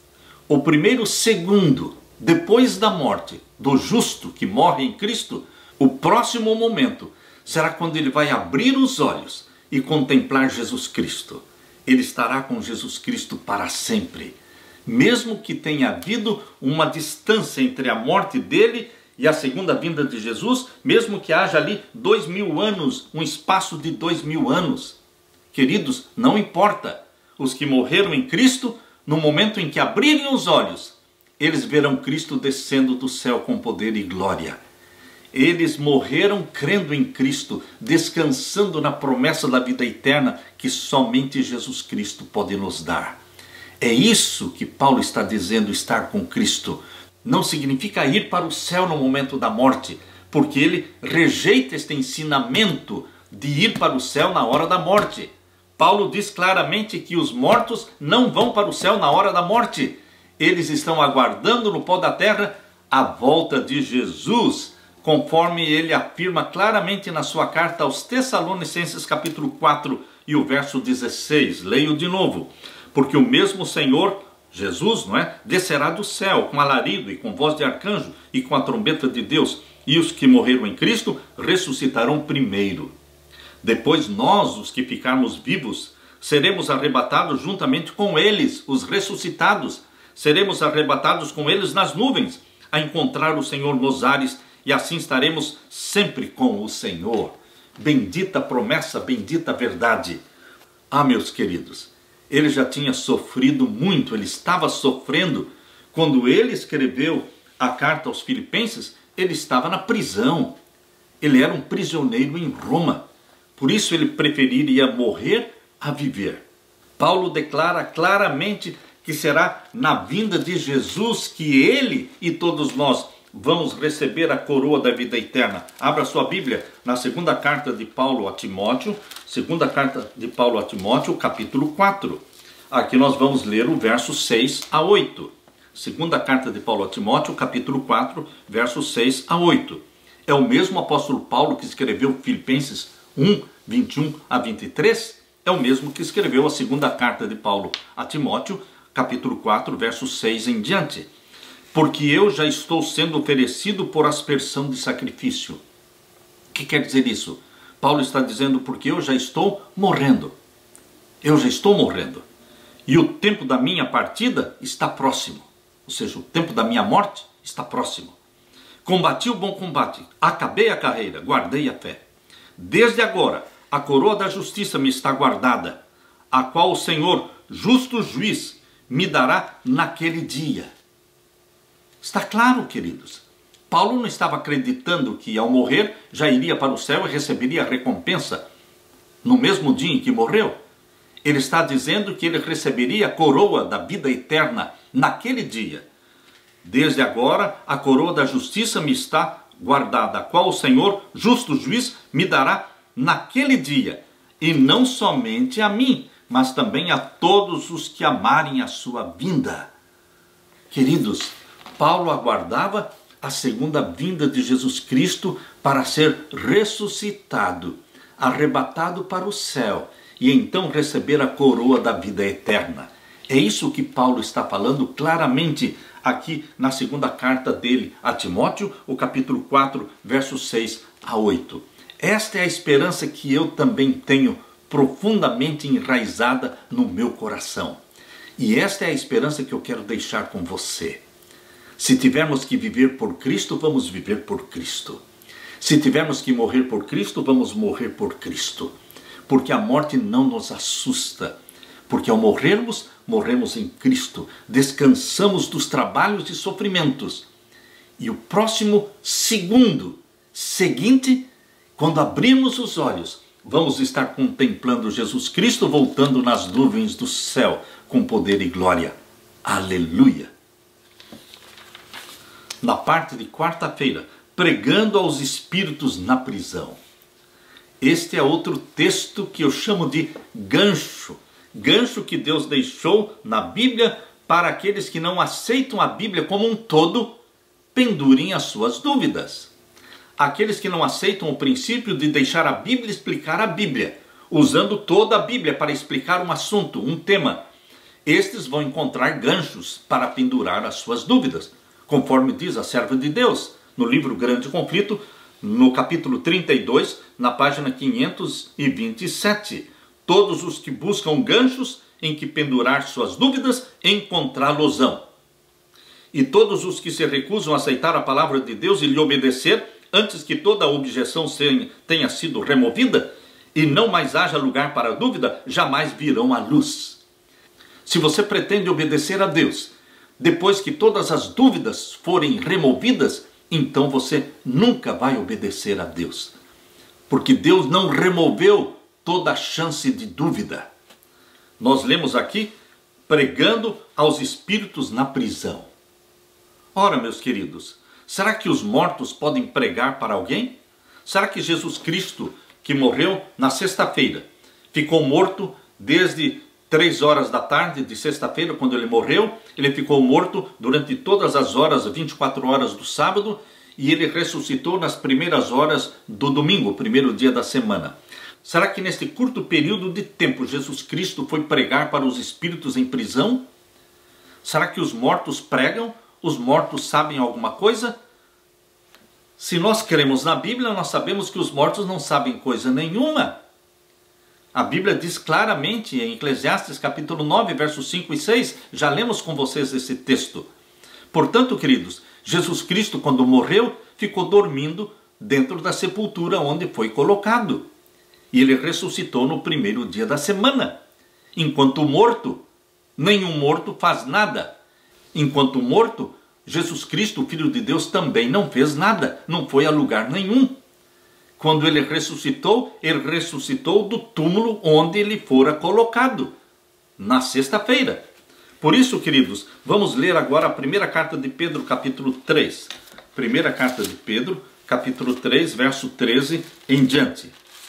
o primeiro segundo, depois da morte do justo que morre em Cristo, o próximo momento será quando ele vai abrir os olhos e contemplar Jesus Cristo. Ele estará com Jesus Cristo para sempre. Mesmo que tenha havido uma distância entre a morte dele e a segunda vinda de Jesus, mesmo que haja ali dois mil anos, um espaço de dois mil anos. Queridos, não importa. Os que morreram em Cristo, no momento em que abrirem os olhos, eles verão Cristo descendo do céu com poder e glória. Eles morreram crendo em Cristo, descansando na promessa da vida eterna que somente Jesus Cristo pode nos dar. É isso que Paulo está dizendo, estar com Cristo. Não significa ir para o céu no momento da morte, porque ele rejeita este ensinamento de ir para o céu na hora da morte. Paulo diz claramente que os mortos não vão para o céu na hora da morte. Eles estão aguardando no pó da terra a volta de Jesus, conforme ele afirma claramente na sua carta aos Tessalonicenses capítulo quatro e o verso dezesseis. Leio de novo. Porque o mesmo Senhor, Jesus, não é, descerá do céu com alarido e com voz de arcanjo e com a trombeta de Deus, e os que morreram em Cristo ressuscitarão primeiro. Depois nós, os que ficarmos vivos, seremos arrebatados juntamente com eles, os ressuscitados. Seremos arrebatados com eles nas nuvens, a encontrar o Senhor nos ares, e assim estaremos sempre com o Senhor. Bendita promessa, bendita verdade. Ah, meus queridos, ele já tinha sofrido muito, ele estava sofrendo. Quando ele escreveu a carta aos Filipenses, ele estava na prisão. Ele era um prisioneiro em Roma. Por isso ele preferiria morrer a viver. Paulo declara claramente que será na vinda de Jesus que ele e todos nós vamos receber a coroa da vida eterna. Abra sua Bíblia na segunda carta de Paulo a Timóteo, segunda carta de Paulo a Timóteo, capítulo quatro. Aqui nós vamos ler o verso seis a oito. Segunda carta de Paulo a Timóteo, capítulo quatro, versos seis a oito. É o mesmo apóstolo Paulo que escreveu Filipenses um, vinte e um a vinte e três? É o mesmo que escreveu a segunda carta de Paulo a Timóteo, capítulo quatro, verso seis em diante. Porque eu já estou sendo oferecido por aspersão de sacrifício. O que quer dizer isso? Paulo está dizendo, porque eu já estou morrendo. Eu já estou morrendo. E o tempo da minha partida está próximo. Ou seja, o tempo da minha morte está próximo. Combati o bom combate, acabei a carreira, guardei a fé. Desde agora, a coroa da justiça me está guardada, a qual o Senhor, justo juiz, me dará naquele dia. Está claro, queridos. Paulo não estava acreditando que ao morrer já iria para o céu e receberia a recompensa no mesmo dia em que morreu. Ele está dizendo que ele receberia a coroa da vida eterna naquele dia. Desde agora, a coroa da justiça me está guardada, a qual o Senhor, justo juiz, me dará naquele dia. E não somente a mim, mas também a todos os que amarem a sua vinda. Queridos, Paulo aguardava a segunda vinda de Jesus Cristo para ser ressuscitado, arrebatado para o céu e então receber a coroa da vida eterna. É isso que Paulo está falando claramente aqui na segunda carta dele a Timóteo, o capítulo quatro, versos seis a oito. Esta é a esperança que eu também tenho profundamente enraizada no meu coração. E esta é a esperança que eu quero deixar com você. Se tivermos que viver por Cristo, vamos viver por Cristo. Se tivermos que morrer por Cristo, vamos morrer por Cristo. Porque a morte não nos assusta. Porque ao morrermos, morremos em Cristo. Descansamos dos trabalhos e sofrimentos. E o próximo segundo seguinte, quando abrirmos os olhos, vamos estar contemplando Jesus Cristo voltando nas nuvens do céu com poder e glória. Aleluia! Na parte de quarta-feira, pregando aos espíritos na prisão. Este é outro texto que eu chamo de gancho. Gancho que Deus deixou na Bíblia para aqueles que não aceitam a Bíblia como um todo, pendurem as suas dúvidas. Aqueles que não aceitam o princípio de deixar a Bíblia explicar a Bíblia, usando toda a Bíblia para explicar um assunto, um tema. Estes vão encontrar ganchos para pendurar as suas dúvidas, conforme diz a serva de Deus, no livro Grande Conflito, no capítulo trinta e dois, na página quinhentos e vinte e sete. Todos os que buscam ganchos em que pendurar suas dúvidas, encontrá-los-ão. E todos os que se recusam a aceitar a palavra de Deus e lhe obedecer, antes que toda a objeção tenha sido removida, e não mais haja lugar para dúvida, jamais virão à luz. Se você pretende obedecer a Deus, depois que todas as dúvidas forem removidas, então você nunca vai obedecer a Deus. Porque Deus não removeu toda a chance de dúvida. Nós lemos aqui, pregando aos espíritos na prisão. Ora, meus queridos, será que os mortos podem pregar para alguém? Será que Jesus Cristo, que morreu na sexta-feira, ficou morto desde três horas da tarde de sexta-feira, quando ele morreu, ele ficou morto durante todas as horas, vinte e quatro horas do sábado, e ele ressuscitou nas primeiras horas do domingo, primeiro dia da semana. Será que neste curto período de tempo Jesus Cristo foi pregar para os espíritos em prisão? Será que os mortos pregam? Os mortos sabem alguma coisa? Se nós cremos na Bíblia, nós sabemos que os mortos não sabem coisa nenhuma. A Bíblia diz claramente em Eclesiastes capítulo nove, versos cinco e seis, já lemos com vocês esse texto. Portanto, queridos, Jesus Cristo, quando morreu, ficou dormindo dentro da sepultura onde foi colocado. E ele ressuscitou no primeiro dia da semana. Enquanto morto, nenhum morto faz nada. Enquanto morto, Jesus Cristo, o Filho de Deus, também não fez nada, não foi a lugar nenhum. Quando ele ressuscitou, ele ressuscitou do túmulo onde ele fora colocado, na sexta-feira. Por isso, queridos, vamos ler agora a primeira carta de Pedro, capítulo três. Primeira carta de Pedro, capítulo três, verso treze em diante.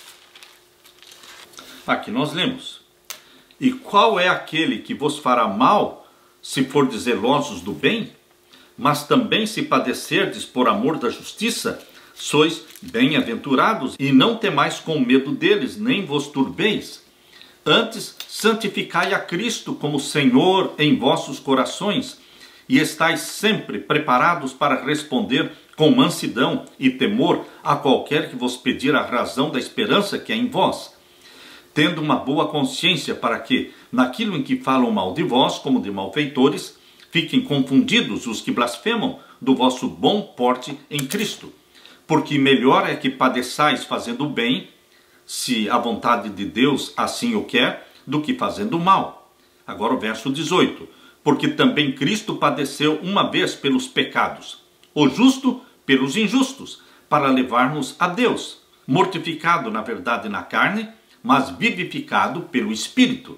Aqui nós lemos: E qual é aquele que vos fará mal, se fordes zelosos do bem? Mas também se padecerdes por amor da justiça, sois bem-aventurados, e não temais com medo deles, nem vos turbeis. Antes, santificai a Cristo como Senhor em vossos corações, e estáis sempre preparados para responder com mansidão e temor a qualquer que vos pedir a razão da esperança que é em vós, tendo uma boa consciência para que, naquilo em que falam mal de vós, como de malfeitores, fiquem confundidos os que blasfemam do vosso bom porte em Cristo. Porque melhor é que padeçais fazendo bem, se a vontade de Deus assim o quer, do que fazendo mal. Agora o verso dezoito. Porque também Cristo padeceu uma vez pelos pecados, o justo pelos injustos, para levar-nos a Deus, mortificado na verdade na carne, mas vivificado pelo Espírito,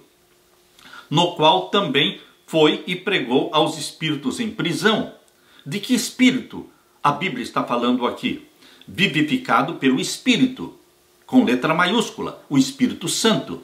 no qual também foi e pregou aos espíritos em prisão. De que espírito a Bíblia está falando aqui? Vivificado pelo Espírito, com letra maiúscula, o Espírito Santo,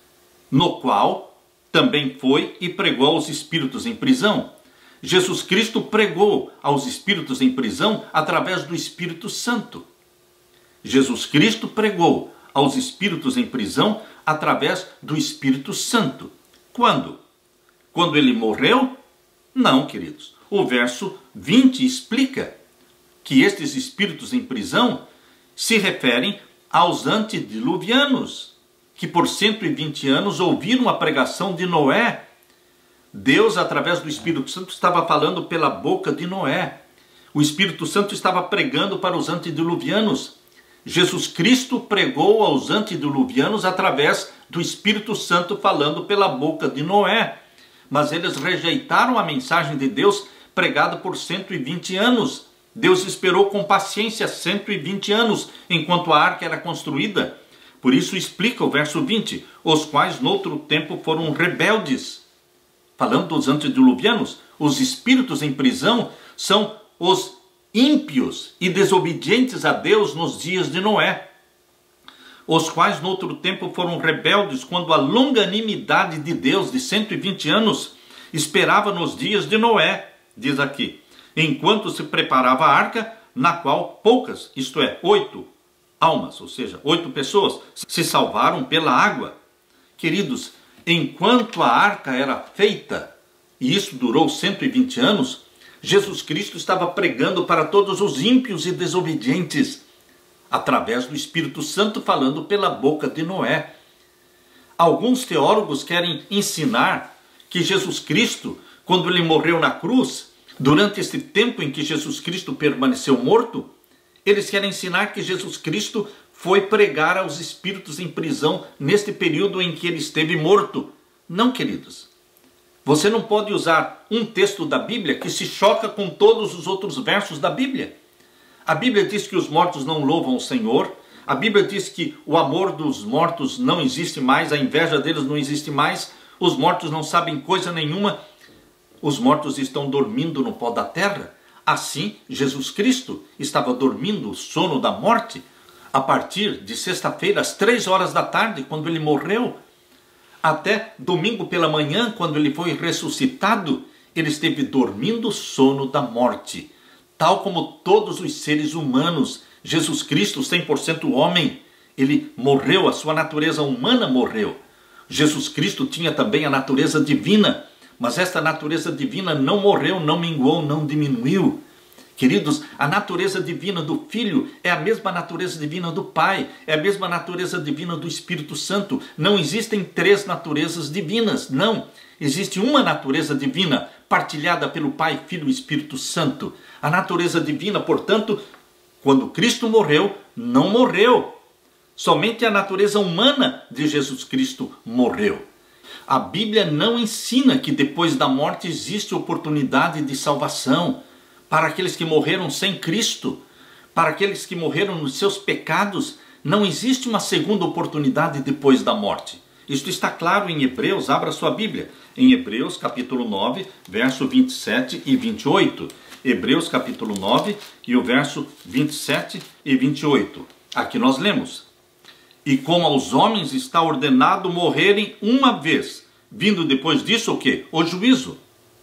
no qual também foi e pregou aos espíritos em prisão. Jesus Cristo pregou aos espíritos em prisão através do Espírito Santo. Jesus Cristo pregou aos espíritos em prisão através do Espírito Santo. Quando? Quando ele morreu? Não, queridos. O verso vinte explica que estes espíritos em prisão se referem aos antediluvianos, que por cento e vinte anos ouviram a pregação de Noé. Deus, através do Espírito Santo, estava falando pela boca de Noé. O Espírito Santo estava pregando para os antediluvianos. Jesus Cristo pregou aos antediluvianos através do Espírito Santo falando pela boca de Noé. Mas eles rejeitaram a mensagem de Deus pregada por cento e vinte anos. Deus esperou com paciência cento e vinte anos enquanto a arca era construída. Por isso explica o verso vinte, os quais noutro tempo foram rebeldes. Falando dos antediluvianos, os espíritos em prisão são os ímpios e desobedientes a Deus nos dias de Noé. Os quais noutro tempo foram rebeldes quando a longanimidade de Deus de cento e vinte anos esperava nos dias de Noé, diz aqui, enquanto se preparava a arca, na qual poucas, isto é, oito almas, ou seja, oito pessoas, se salvaram pela água. Queridos, enquanto a arca era feita, e isso durou cento e vinte anos, Jesus Cristo estava pregando para todos os ímpios e desobedientes, através do Espírito Santo falando pela boca de Noé. Alguns teólogos querem ensinar que Jesus Cristo, quando ele morreu na cruz, durante este tempo em que Jesus Cristo permaneceu morto, eles querem ensinar que Jesus Cristo foi pregar aos espíritos em prisão neste período em que ele esteve morto. Não, queridos. Você não pode usar um texto da Bíblia que se choca com todos os outros versos da Bíblia. A Bíblia diz que os mortos não louvam o Senhor. A Bíblia diz que o amor dos mortos não existe mais, a inveja deles não existe mais. Os mortos não sabem coisa nenhuma. Os mortos estão dormindo no pó da terra. Assim, Jesus Cristo estava dormindo o sono da morte a partir de sexta-feira, às três horas da tarde, quando ele morreu, até domingo pela manhã, quando ele foi ressuscitado, ele esteve dormindo o sono da morte. Tal como todos os seres humanos, Jesus Cristo, cem por cento homem, ele morreu, a sua natureza humana morreu. Jesus Cristo tinha também a natureza divina, mas esta natureza divina não morreu, não minguou, não diminuiu. Queridos, a natureza divina do Filho é a mesma natureza divina do Pai, é a mesma natureza divina do Espírito Santo. Não existem três naturezas divinas, não. Existe uma natureza divina partilhada pelo Pai, Filho e Espírito Santo. A natureza divina, portanto, quando Cristo morreu, não morreu. Somente a natureza humana de Jesus Cristo morreu. A Bíblia não ensina que depois da morte existe oportunidade de salvação para aqueles que morreram sem Cristo, para aqueles que morreram nos seus pecados. Não existe uma segunda oportunidade depois da morte. Isto está claro em Hebreus, abra sua Bíblia, em Hebreus capítulo nove, verso vinte e sete e vinte e oito. Hebreus capítulo nove e o verso vinte e sete e vinte e oito. Aqui nós lemos: e como aos homens está ordenado morrerem uma vez, vindo depois disso o quê? O juízo.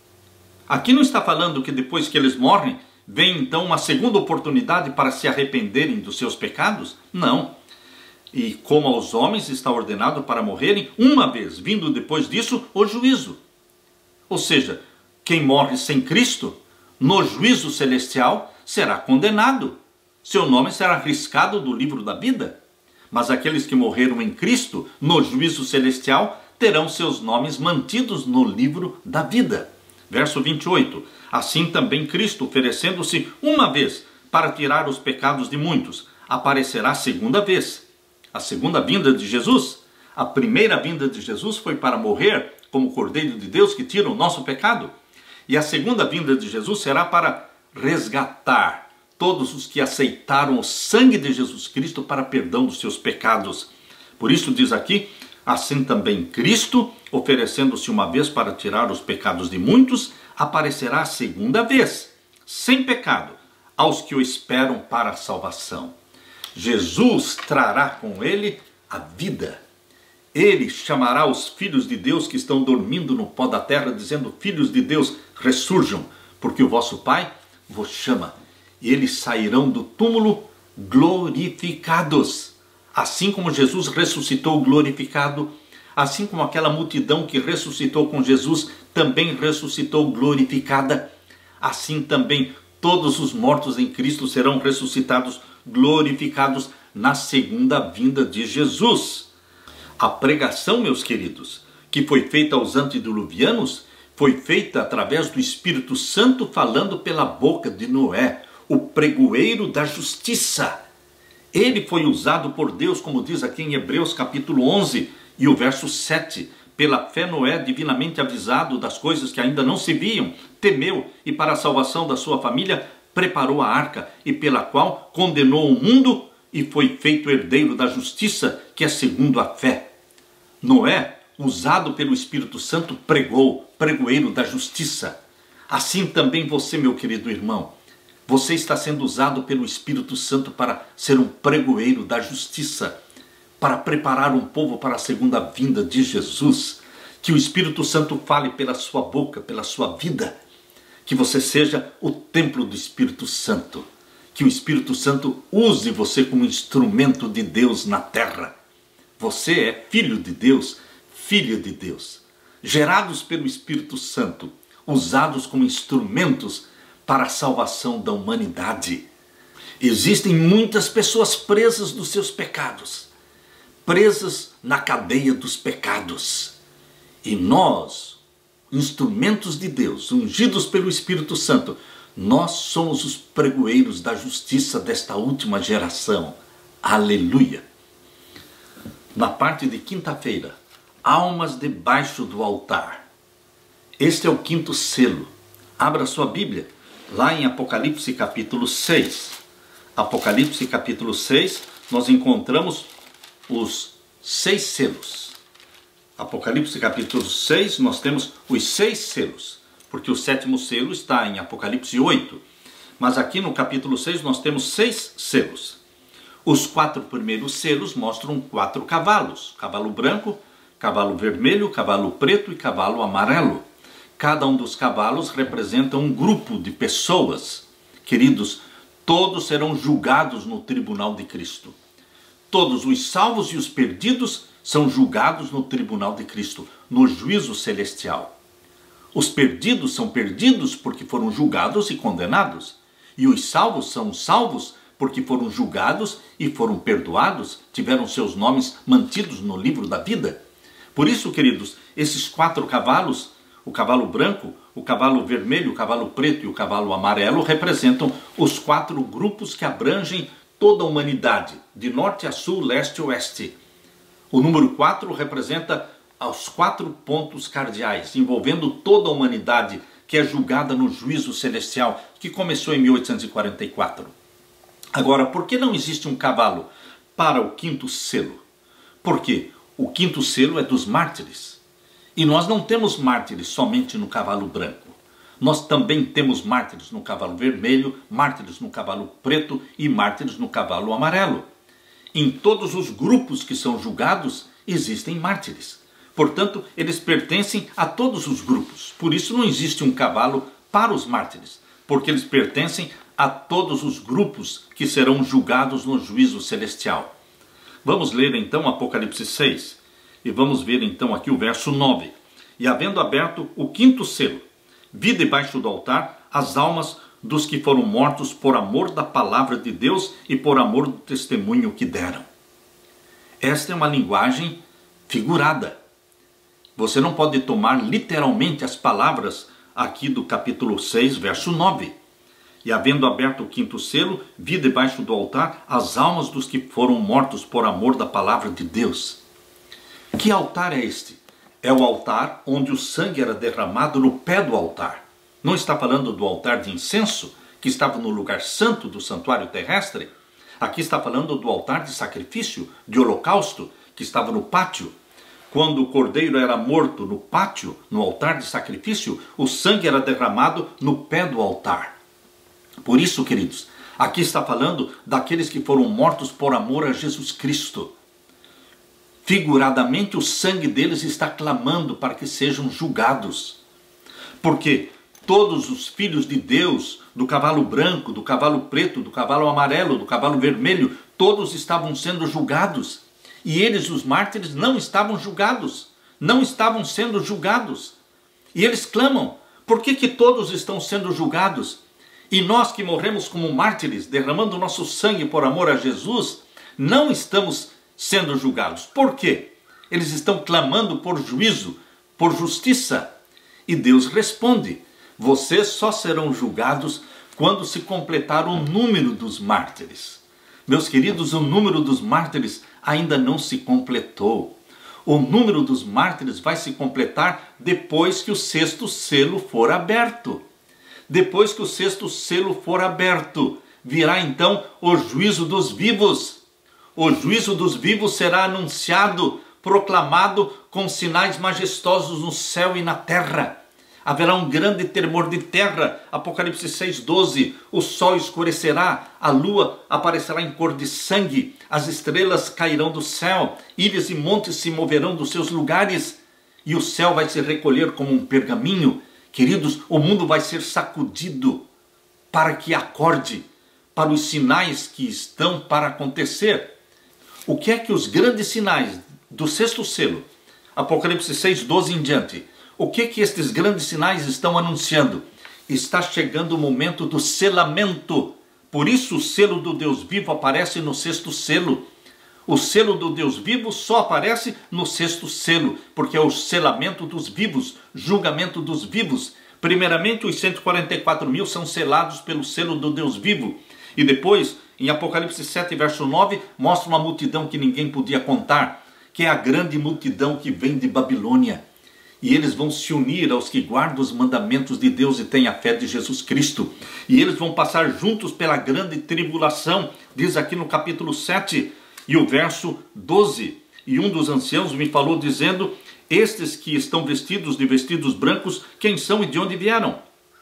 Aqui não está falando que depois que eles morrem, vem então uma segunda oportunidade para se arrependerem dos seus pecados? Não. E como aos homens está ordenado para morrerem uma vez, vindo depois disso o juízo. Ou seja, Quem morre sem Cristo, no juízo celestial, será condenado. Seu nome será riscado do livro da vida. Mas aqueles que morreram em Cristo, no juízo celestial, terão seus nomes mantidos no livro da vida. Verso vinte e oito. Assim também Cristo, oferecendo-se uma vez para tirar os pecados de muitos, aparecerá segunda vez. A segunda vinda de Jesus, a primeira vinda de Jesus foi para morrer como Cordeiro de Deus que tira o nosso pecado. E a segunda vinda de Jesus será para resgatar todos os que aceitaram o sangue de Jesus Cristo para perdão dos seus pecados. Por isso diz aqui, assim também Cristo, oferecendo-se uma vez para tirar os pecados de muitos, aparecerá a segunda vez, sem pecado, aos que o esperam para a salvação. Jesus trará com ele a vida. Ele chamará os filhos de Deus que estão dormindo no pó da terra, dizendo: filhos de Deus, ressurjam, porque o vosso Pai vos chama. E eles sairão do túmulo glorificados. Assim como Jesus ressuscitou glorificado, assim como aquela multidão que ressuscitou com Jesus também ressuscitou glorificada, assim também todos os mortos em Cristo serão ressuscitados glorificados na segunda vinda de Jesus. A pregação, meus queridos, que foi feita aos antediluvianos, foi feita através do Espírito Santo falando pela boca de Noé, o pregoeiro da justiça. Ele foi usado por Deus, como diz aqui em Hebreus capítulo onze e o verso sete. Pela fé Noé, divinamente avisado das coisas que ainda não se viam, temeu e para a salvação da sua família preparou a arca, e pela qual condenou o mundo e foi feito herdeiro da justiça, que é segundo a fé. Noé, usado pelo Espírito Santo, pregou, pregoeiro da justiça. Assim também você, meu querido irmão, você está sendo usado pelo Espírito Santo para ser um pregoeiro da justiça, para preparar um povo para a segunda vinda de Jesus. Que o Espírito Santo fale pela sua boca, pela sua vida. Que você seja o templo do Espírito Santo. Que o Espírito Santo use você como instrumento de Deus na terra. Você é filho de Deus, filha de Deus. Gerados pelo Espírito Santo, usados como instrumentos para a salvação da humanidade. Existem muitas pessoas presas nos seus pecados, presas na cadeia dos pecados. E nós, instrumentos de Deus, ungidos pelo Espírito Santo, nós somos os pregoeiros da justiça desta última geração. Aleluia! Na parte de quinta-feira, almas debaixo do altar. Este é o quinto selo. Abra sua Bíblia, lá em Apocalipse capítulo seis. Apocalipse capítulo seis, nós encontramos os seis selos. Apocalipse capítulo seis, nós temos os seis selos, porque o sétimo selo está em Apocalipse oito. Mas aqui no capítulo seis nós temos seis selos. Os quatro primeiros selos mostram quatro cavalos: cavalo branco, cavalo vermelho, cavalo preto e cavalo amarelo. Cada um dos cavalos representa um grupo de pessoas. Queridos, todos serão julgados no tribunal de Cristo. Todos os salvos e os perdidos são julgados no tribunal de Cristo, no juízo celestial. Os perdidos são perdidos porque foram julgados e condenados. E os salvos são salvos porque foram julgados e foram perdoados, tiveram seus nomes mantidos no livro da vida. Por isso, queridos, esses quatro cavalos, o cavalo branco, o cavalo vermelho, o cavalo preto e o cavalo amarelo, representam os quatro grupos que abrangem toda a humanidade, de norte a sul, leste a oeste. O número quatro representa os quatro pontos cardeais, envolvendo toda a humanidade, que é julgada no juízo celestial, que começou em mil oitocentos e quarenta e quatro. Agora, por que não existe um cavalo para o quinto selo? Porque o quinto selo é dos mártires. E nós não temos mártires somente no cavalo branco. Nós também temos mártires no cavalo vermelho, mártires no cavalo preto e mártires no cavalo amarelo. Em todos os grupos que são julgados, existem mártires. Portanto, eles pertencem a todos os grupos. Por isso não existe um cavalo para os mártires, porque eles pertencem a todos os grupos que serão julgados no juízo celestial. Vamos ler então Apocalipse seis. E vamos ver então aqui o verso nove. E havendo aberto o quinto selo, vi debaixo do altar as almas dos que foram mortos por amor da palavra de Deus e por amor do testemunho que deram. Esta é uma linguagem figurada. Você não pode tomar literalmente as palavras aqui do capítulo seis, verso nove. E havendo aberto o quinto selo, vi debaixo do altar as almas dos que foram mortos por amor da palavra de Deus. Que altar é este? É o altar onde o sangue era derramado no pé do altar. Não está falando do altar de incenso, que estava no lugar santo do santuário terrestre. Aqui está falando do altar de sacrifício, de holocausto, que estava no pátio. Quando o cordeiro era morto no pátio, no altar de sacrifício, o sangue era derramado no pé do altar. Por isso, queridos, aqui está falando daqueles que foram mortos por amor a Jesus Cristo. Figuradamente, o sangue deles está clamando para que sejam julgados. Porque todos os filhos de Deus, do cavalo branco, do cavalo preto, do cavalo amarelo, do cavalo vermelho, todos estavam sendo julgados. E eles, os mártires, não estavam julgados. Não estavam sendo julgados. E eles clamam: por que que todos estão sendo julgados? E nós que morremos como mártires, derramando nosso sangue por amor a Jesus, não estamos sendo julgados. Por quê? Eles estão clamando por juízo, por justiça. E Deus responde: vocês só serão julgados quando se completar o número dos mártires. Meus queridos, o número dos mártires ainda não se completou. O número dos mártires vai se completar depois que o sexto selo for aberto. Depois que o sexto selo for aberto, virá então o juízo dos vivos. O juízo dos vivos será anunciado, proclamado com sinais majestosos no céu e na terra. Haverá um grande tremor de terra, Apocalipse seis, doze, o sol escurecerá, a lua aparecerá em cor de sangue, as estrelas cairão do céu, ilhas e montes se moverão dos seus lugares, e o céu vai se recolher como um pergaminho. Queridos, o mundo vai ser sacudido para que acorde para os sinais que estão para acontecer. O que é que os grandes sinais do sexto selo, Apocalipse seis, doze em diante, o que que estes grandes sinais estão anunciando? Está chegando o momento do selamento. Por isso o selo do Deus vivo aparece no sexto selo. O selo do Deus vivo só aparece no sexto selo, porque é o selamento dos vivos, julgamento dos vivos. Primeiramente, os cento e quarenta e quatro mil são selados pelo selo do Deus vivo. E depois, em Apocalipse sete, verso nove, mostra uma multidão que ninguém podia contar, que é a grande multidão que vem de Babilônia. E eles vão se unir aos que guardam os mandamentos de Deus e têm a fé de Jesus Cristo. E eles vão passar juntos pela grande tribulação, diz aqui no capítulo sete, e o verso doze. E um dos anciãos me falou dizendo: estes que estão vestidos de vestidos brancos, quem são e de onde vieram?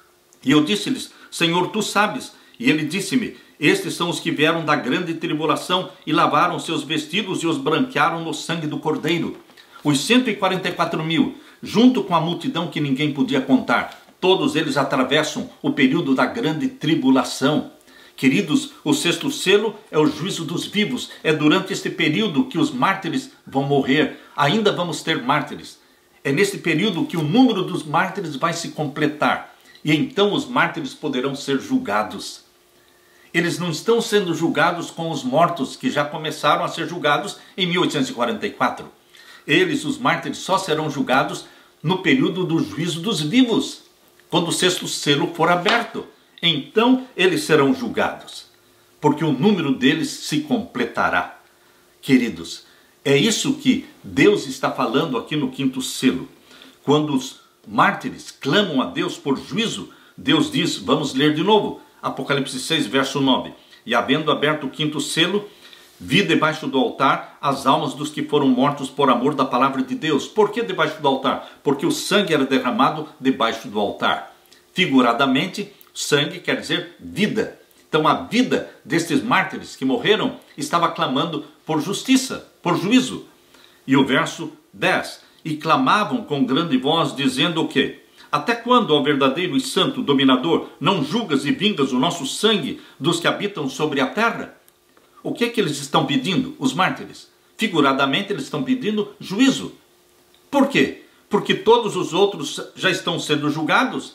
E eu disse-lhes: Senhor, tu sabes. E ele disse-me: estes são os que vieram da grande tribulação e lavaram seus vestidos e os branquearam no sangue do Cordeiro. Os cento e quarenta e quatro mil, junto com a multidão que ninguém podia contar, todos eles atravessam o período da grande tribulação. Queridos, o sexto selo é o juízo dos vivos. É durante este período que os mártires vão morrer. Ainda vamos ter mártires. É neste período que o número dos mártires vai se completar. E então os mártires poderão ser julgados. Eles não estão sendo julgados com os mortos que já começaram a ser julgados em mil oitocentos e quarenta e quatro. Eles, os mártires, só serão julgados no período do juízo dos vivos, quando o sexto selo for aberto. Então eles serão julgados, porque o número deles se completará. Queridos, é isso que Deus está falando aqui no quinto selo. Quando os mártires clamam a Deus por juízo, Deus diz, vamos ler de novo, Apocalipse seis, verso nove. E havendo aberto o quinto selo, vi debaixo do altar as almas dos que foram mortos por amor da palavra de Deus. Por que debaixo do altar? Porque o sangue era derramado debaixo do altar. Figuradamente, sangue quer dizer vida. Então a vida destes mártires que morreram estava clamando por justiça, por juízo. E o verso dez. E clamavam com grande voz, dizendo o quê? Até quando, ó verdadeiro e santo dominador, não julgas e vingas o nosso sangue dos que habitam sobre a terra? O que é que eles estão pedindo, os mártires? Figuradamente eles estão pedindo juízo. Por quê? Porque todos os outros já estão sendo julgados.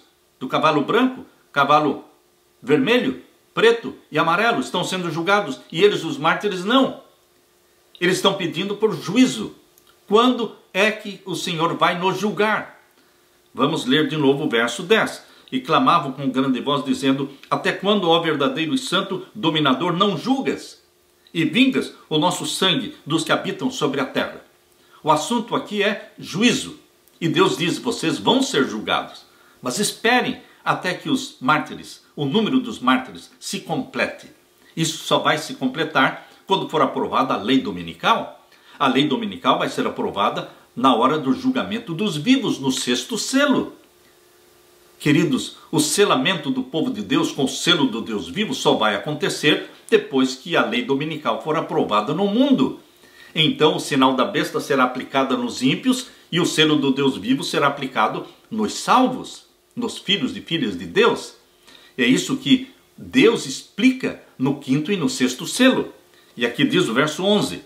do cavalo branco, cavalo vermelho, preto e amarelo estão sendo julgados, e eles, os mártires, não. Eles estão pedindo por juízo. Quando é que o Senhor vai nos julgar? Vamos ler de novo o verso dez. E clamavam com grande voz, dizendo: até quando, ó verdadeiro e santo dominador, não julgas e vingas o nosso sangue dos que habitam sobre a terra? O assunto aqui é juízo. E Deus diz: vocês vão ser julgados. Mas esperem até que os mártires, o número dos mártires, se complete. Isso só vai se completar quando for aprovada a lei dominical. A lei dominical vai ser aprovada na hora do julgamento dos vivos, no sexto selo. Queridos, o selamento do povo de Deus com o selo do Deus vivo só vai acontecer depois que a lei dominical for aprovada no mundo. Então o sinal da besta será aplicado nos ímpios e o selo do Deus vivo será aplicado nos salvos, nos filhos e filhas de Deus. É isso que Deus explica no quinto e no sexto selo. E aqui diz o verso onze: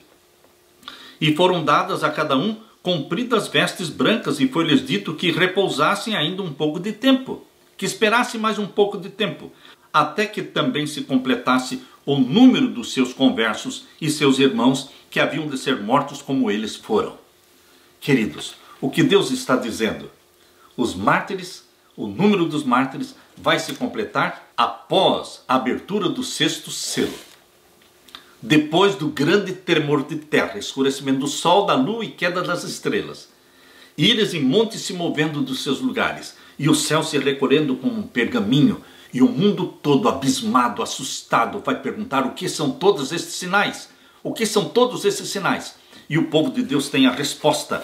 e foram dadas a cada um compridas vestes brancas, e foi-lhes dito que repousassem ainda um pouco de tempo, que esperassem mais um pouco de tempo, até que também se completasse o número dos seus conversos e seus irmãos que haviam de ser mortos como eles foram. Queridos, o que Deus está dizendo? Os mártires, o número dos mártires vai se completar após a abertura do sexto selo. Depois do grande tremor de terra, escurecimento do sol, da lua e queda das estrelas, ilhas e montes se movendo dos seus lugares, e o céu se recolhendo como um pergaminho, e o mundo todo abismado, assustado, vai perguntar: o que são todos esses sinais? O que são todos esses sinais? E o povo de Deus tem a resposta: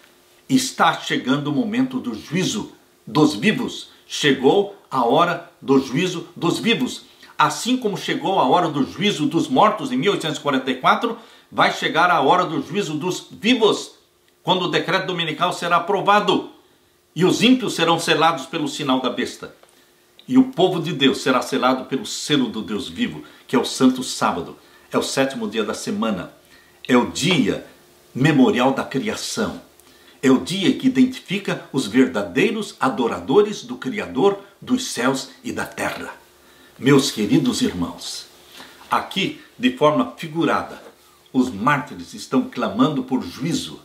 está chegando o momento do juízo dos vivos. Chegou a hora do juízo dos vivos. Assim como chegou a hora do juízo dos mortos em mil oitocentos e quarenta e quatro, vai chegar a hora do juízo dos vivos, quando o decreto dominical será aprovado e os ímpios serão selados pelo sinal da besta. E o povo de Deus será selado pelo selo do Deus vivo, que é o Santo Sábado, é o sétimo dia da semana, é o dia memorial da criação, é o dia que identifica os verdadeiros adoradores do Criador dos céus e da terra. Meus queridos irmãos, aqui, de forma figurada, os mártires estão clamando por juízo.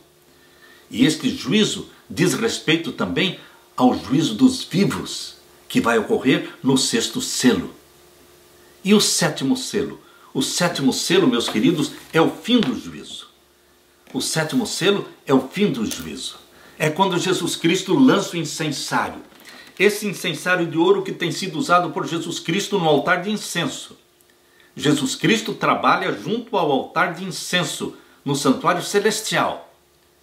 E este juízo diz respeito também ao juízo dos vivos, que vai ocorrer no sexto selo. E o sétimo selo? O sétimo selo, meus queridos, é o fim do juízo. O sétimo selo é o fim do juízo. É quando Jesus Cristo lança o incensário. Esse incensário de ouro que tem sido usado por Jesus Cristo no altar de incenso. Jesus Cristo trabalha junto ao altar de incenso, no santuário celestial.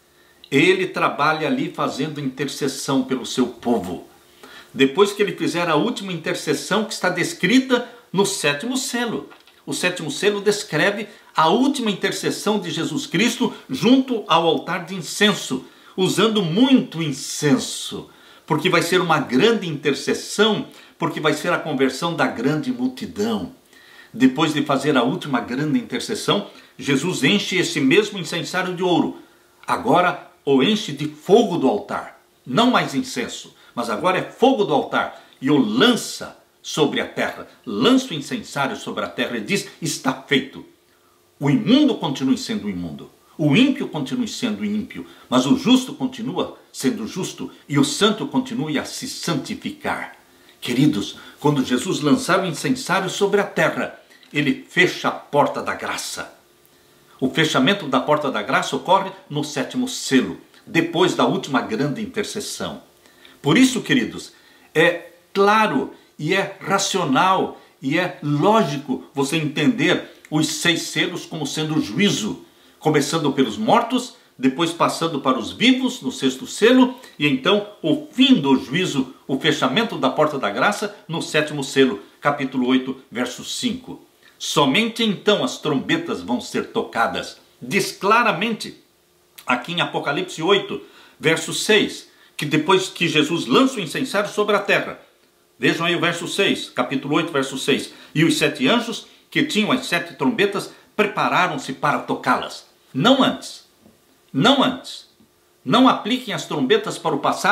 Ele trabalha ali fazendo intercessão pelo seu povo. Depois que ele fizer a última intercessão que está descrita no sétimo selo. O sétimo selo descreve a última intercessão de Jesus Cristo junto ao altar de incenso, usando muito incenso. Porque vai ser uma grande intercessão, porque vai ser a conversão da grande multidão. Depois de fazer a última grande intercessão, Jesus enche esse mesmo incensário de ouro. Agora o enche de fogo do altar. Não mais incenso, mas agora é fogo do altar. E o lança sobre a terra. Lança o incensário sobre a terra e diz: está feito. O imundo continue sendo imundo. O ímpio continue sendo ímpio, mas o justo continua sendo justo e o santo continue a se santificar. Queridos, quando Jesus lançar o incensário sobre a terra, ele fecha a porta da graça. O fechamento da porta da graça ocorre no sétimo selo, depois da última grande intercessão. Por isso, queridos, é claro e é racional e é lógico você entender os seis selos como sendo juízo. Começando pelos mortos, depois passando para os vivos no sexto selo, e então o fim do juízo, o fechamento da porta da graça no sétimo selo, capítulo oito, verso cinco. Somente então as trombetas vão ser tocadas. Diz claramente, aqui em Apocalipse oito, verso seis, que depois que Jesus lança o incensário sobre a terra, vejam aí o verso seis, capítulo oito, verso seis, e os sete anjos que tinham as sete trombetas prepararam-se para tocá-las. Não antes, não antes. Não apliquem as trombetas para o passado,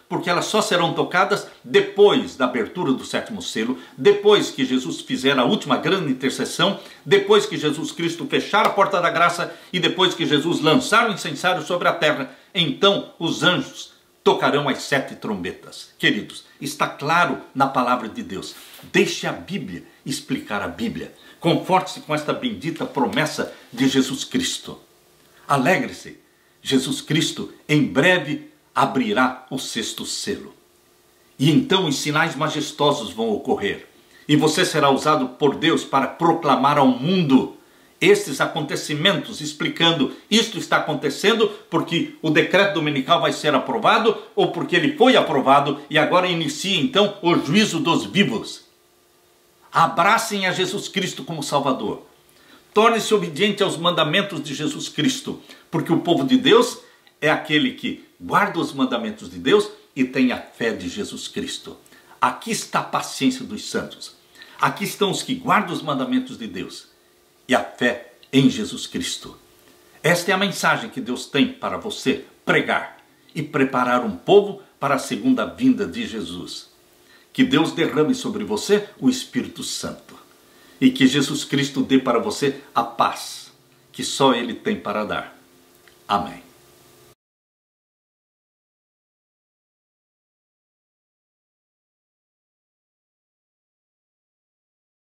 porque elas só serão tocadas depois da abertura do sétimo selo, depois que Jesus fizer a última grande intercessão, depois que Jesus Cristo fechar a porta da graça e depois que Jesus lançar o incensário sobre a terra. Então os anjos tocarão as sete trombetas. Queridos, está claro na palavra de Deus. Deixe a Bíblia explicar a Bíblia. Conforte-se com esta bendita promessa de Jesus Cristo. Alegre-se. Jesus Cristo em breve abrirá o sexto selo. E então os sinais majestosos vão ocorrer. E você será usado por Deus para proclamar ao mundo estes acontecimentos, explicando: isto está acontecendo porque o decreto dominical vai ser aprovado, ou porque ele foi aprovado e agora inicia então o juízo dos vivos. Abracem a Jesus Cristo como Salvador. Torne-se obediente aos mandamentos de Jesus Cristo, porque o povo de Deus é aquele que guarda os mandamentos de Deus e tem a fé de Jesus Cristo. Aqui está a paciência dos santos. Aqui estão os que guardam os mandamentos de Deus e a fé em Jesus Cristo. Esta é a mensagem que Deus tem para você pregar e preparar um povo para a segunda vinda de Jesus. Que Deus derrame sobre você o Espírito Santo e que Jesus Cristo dê para você a paz que só Ele tem para dar. Amém.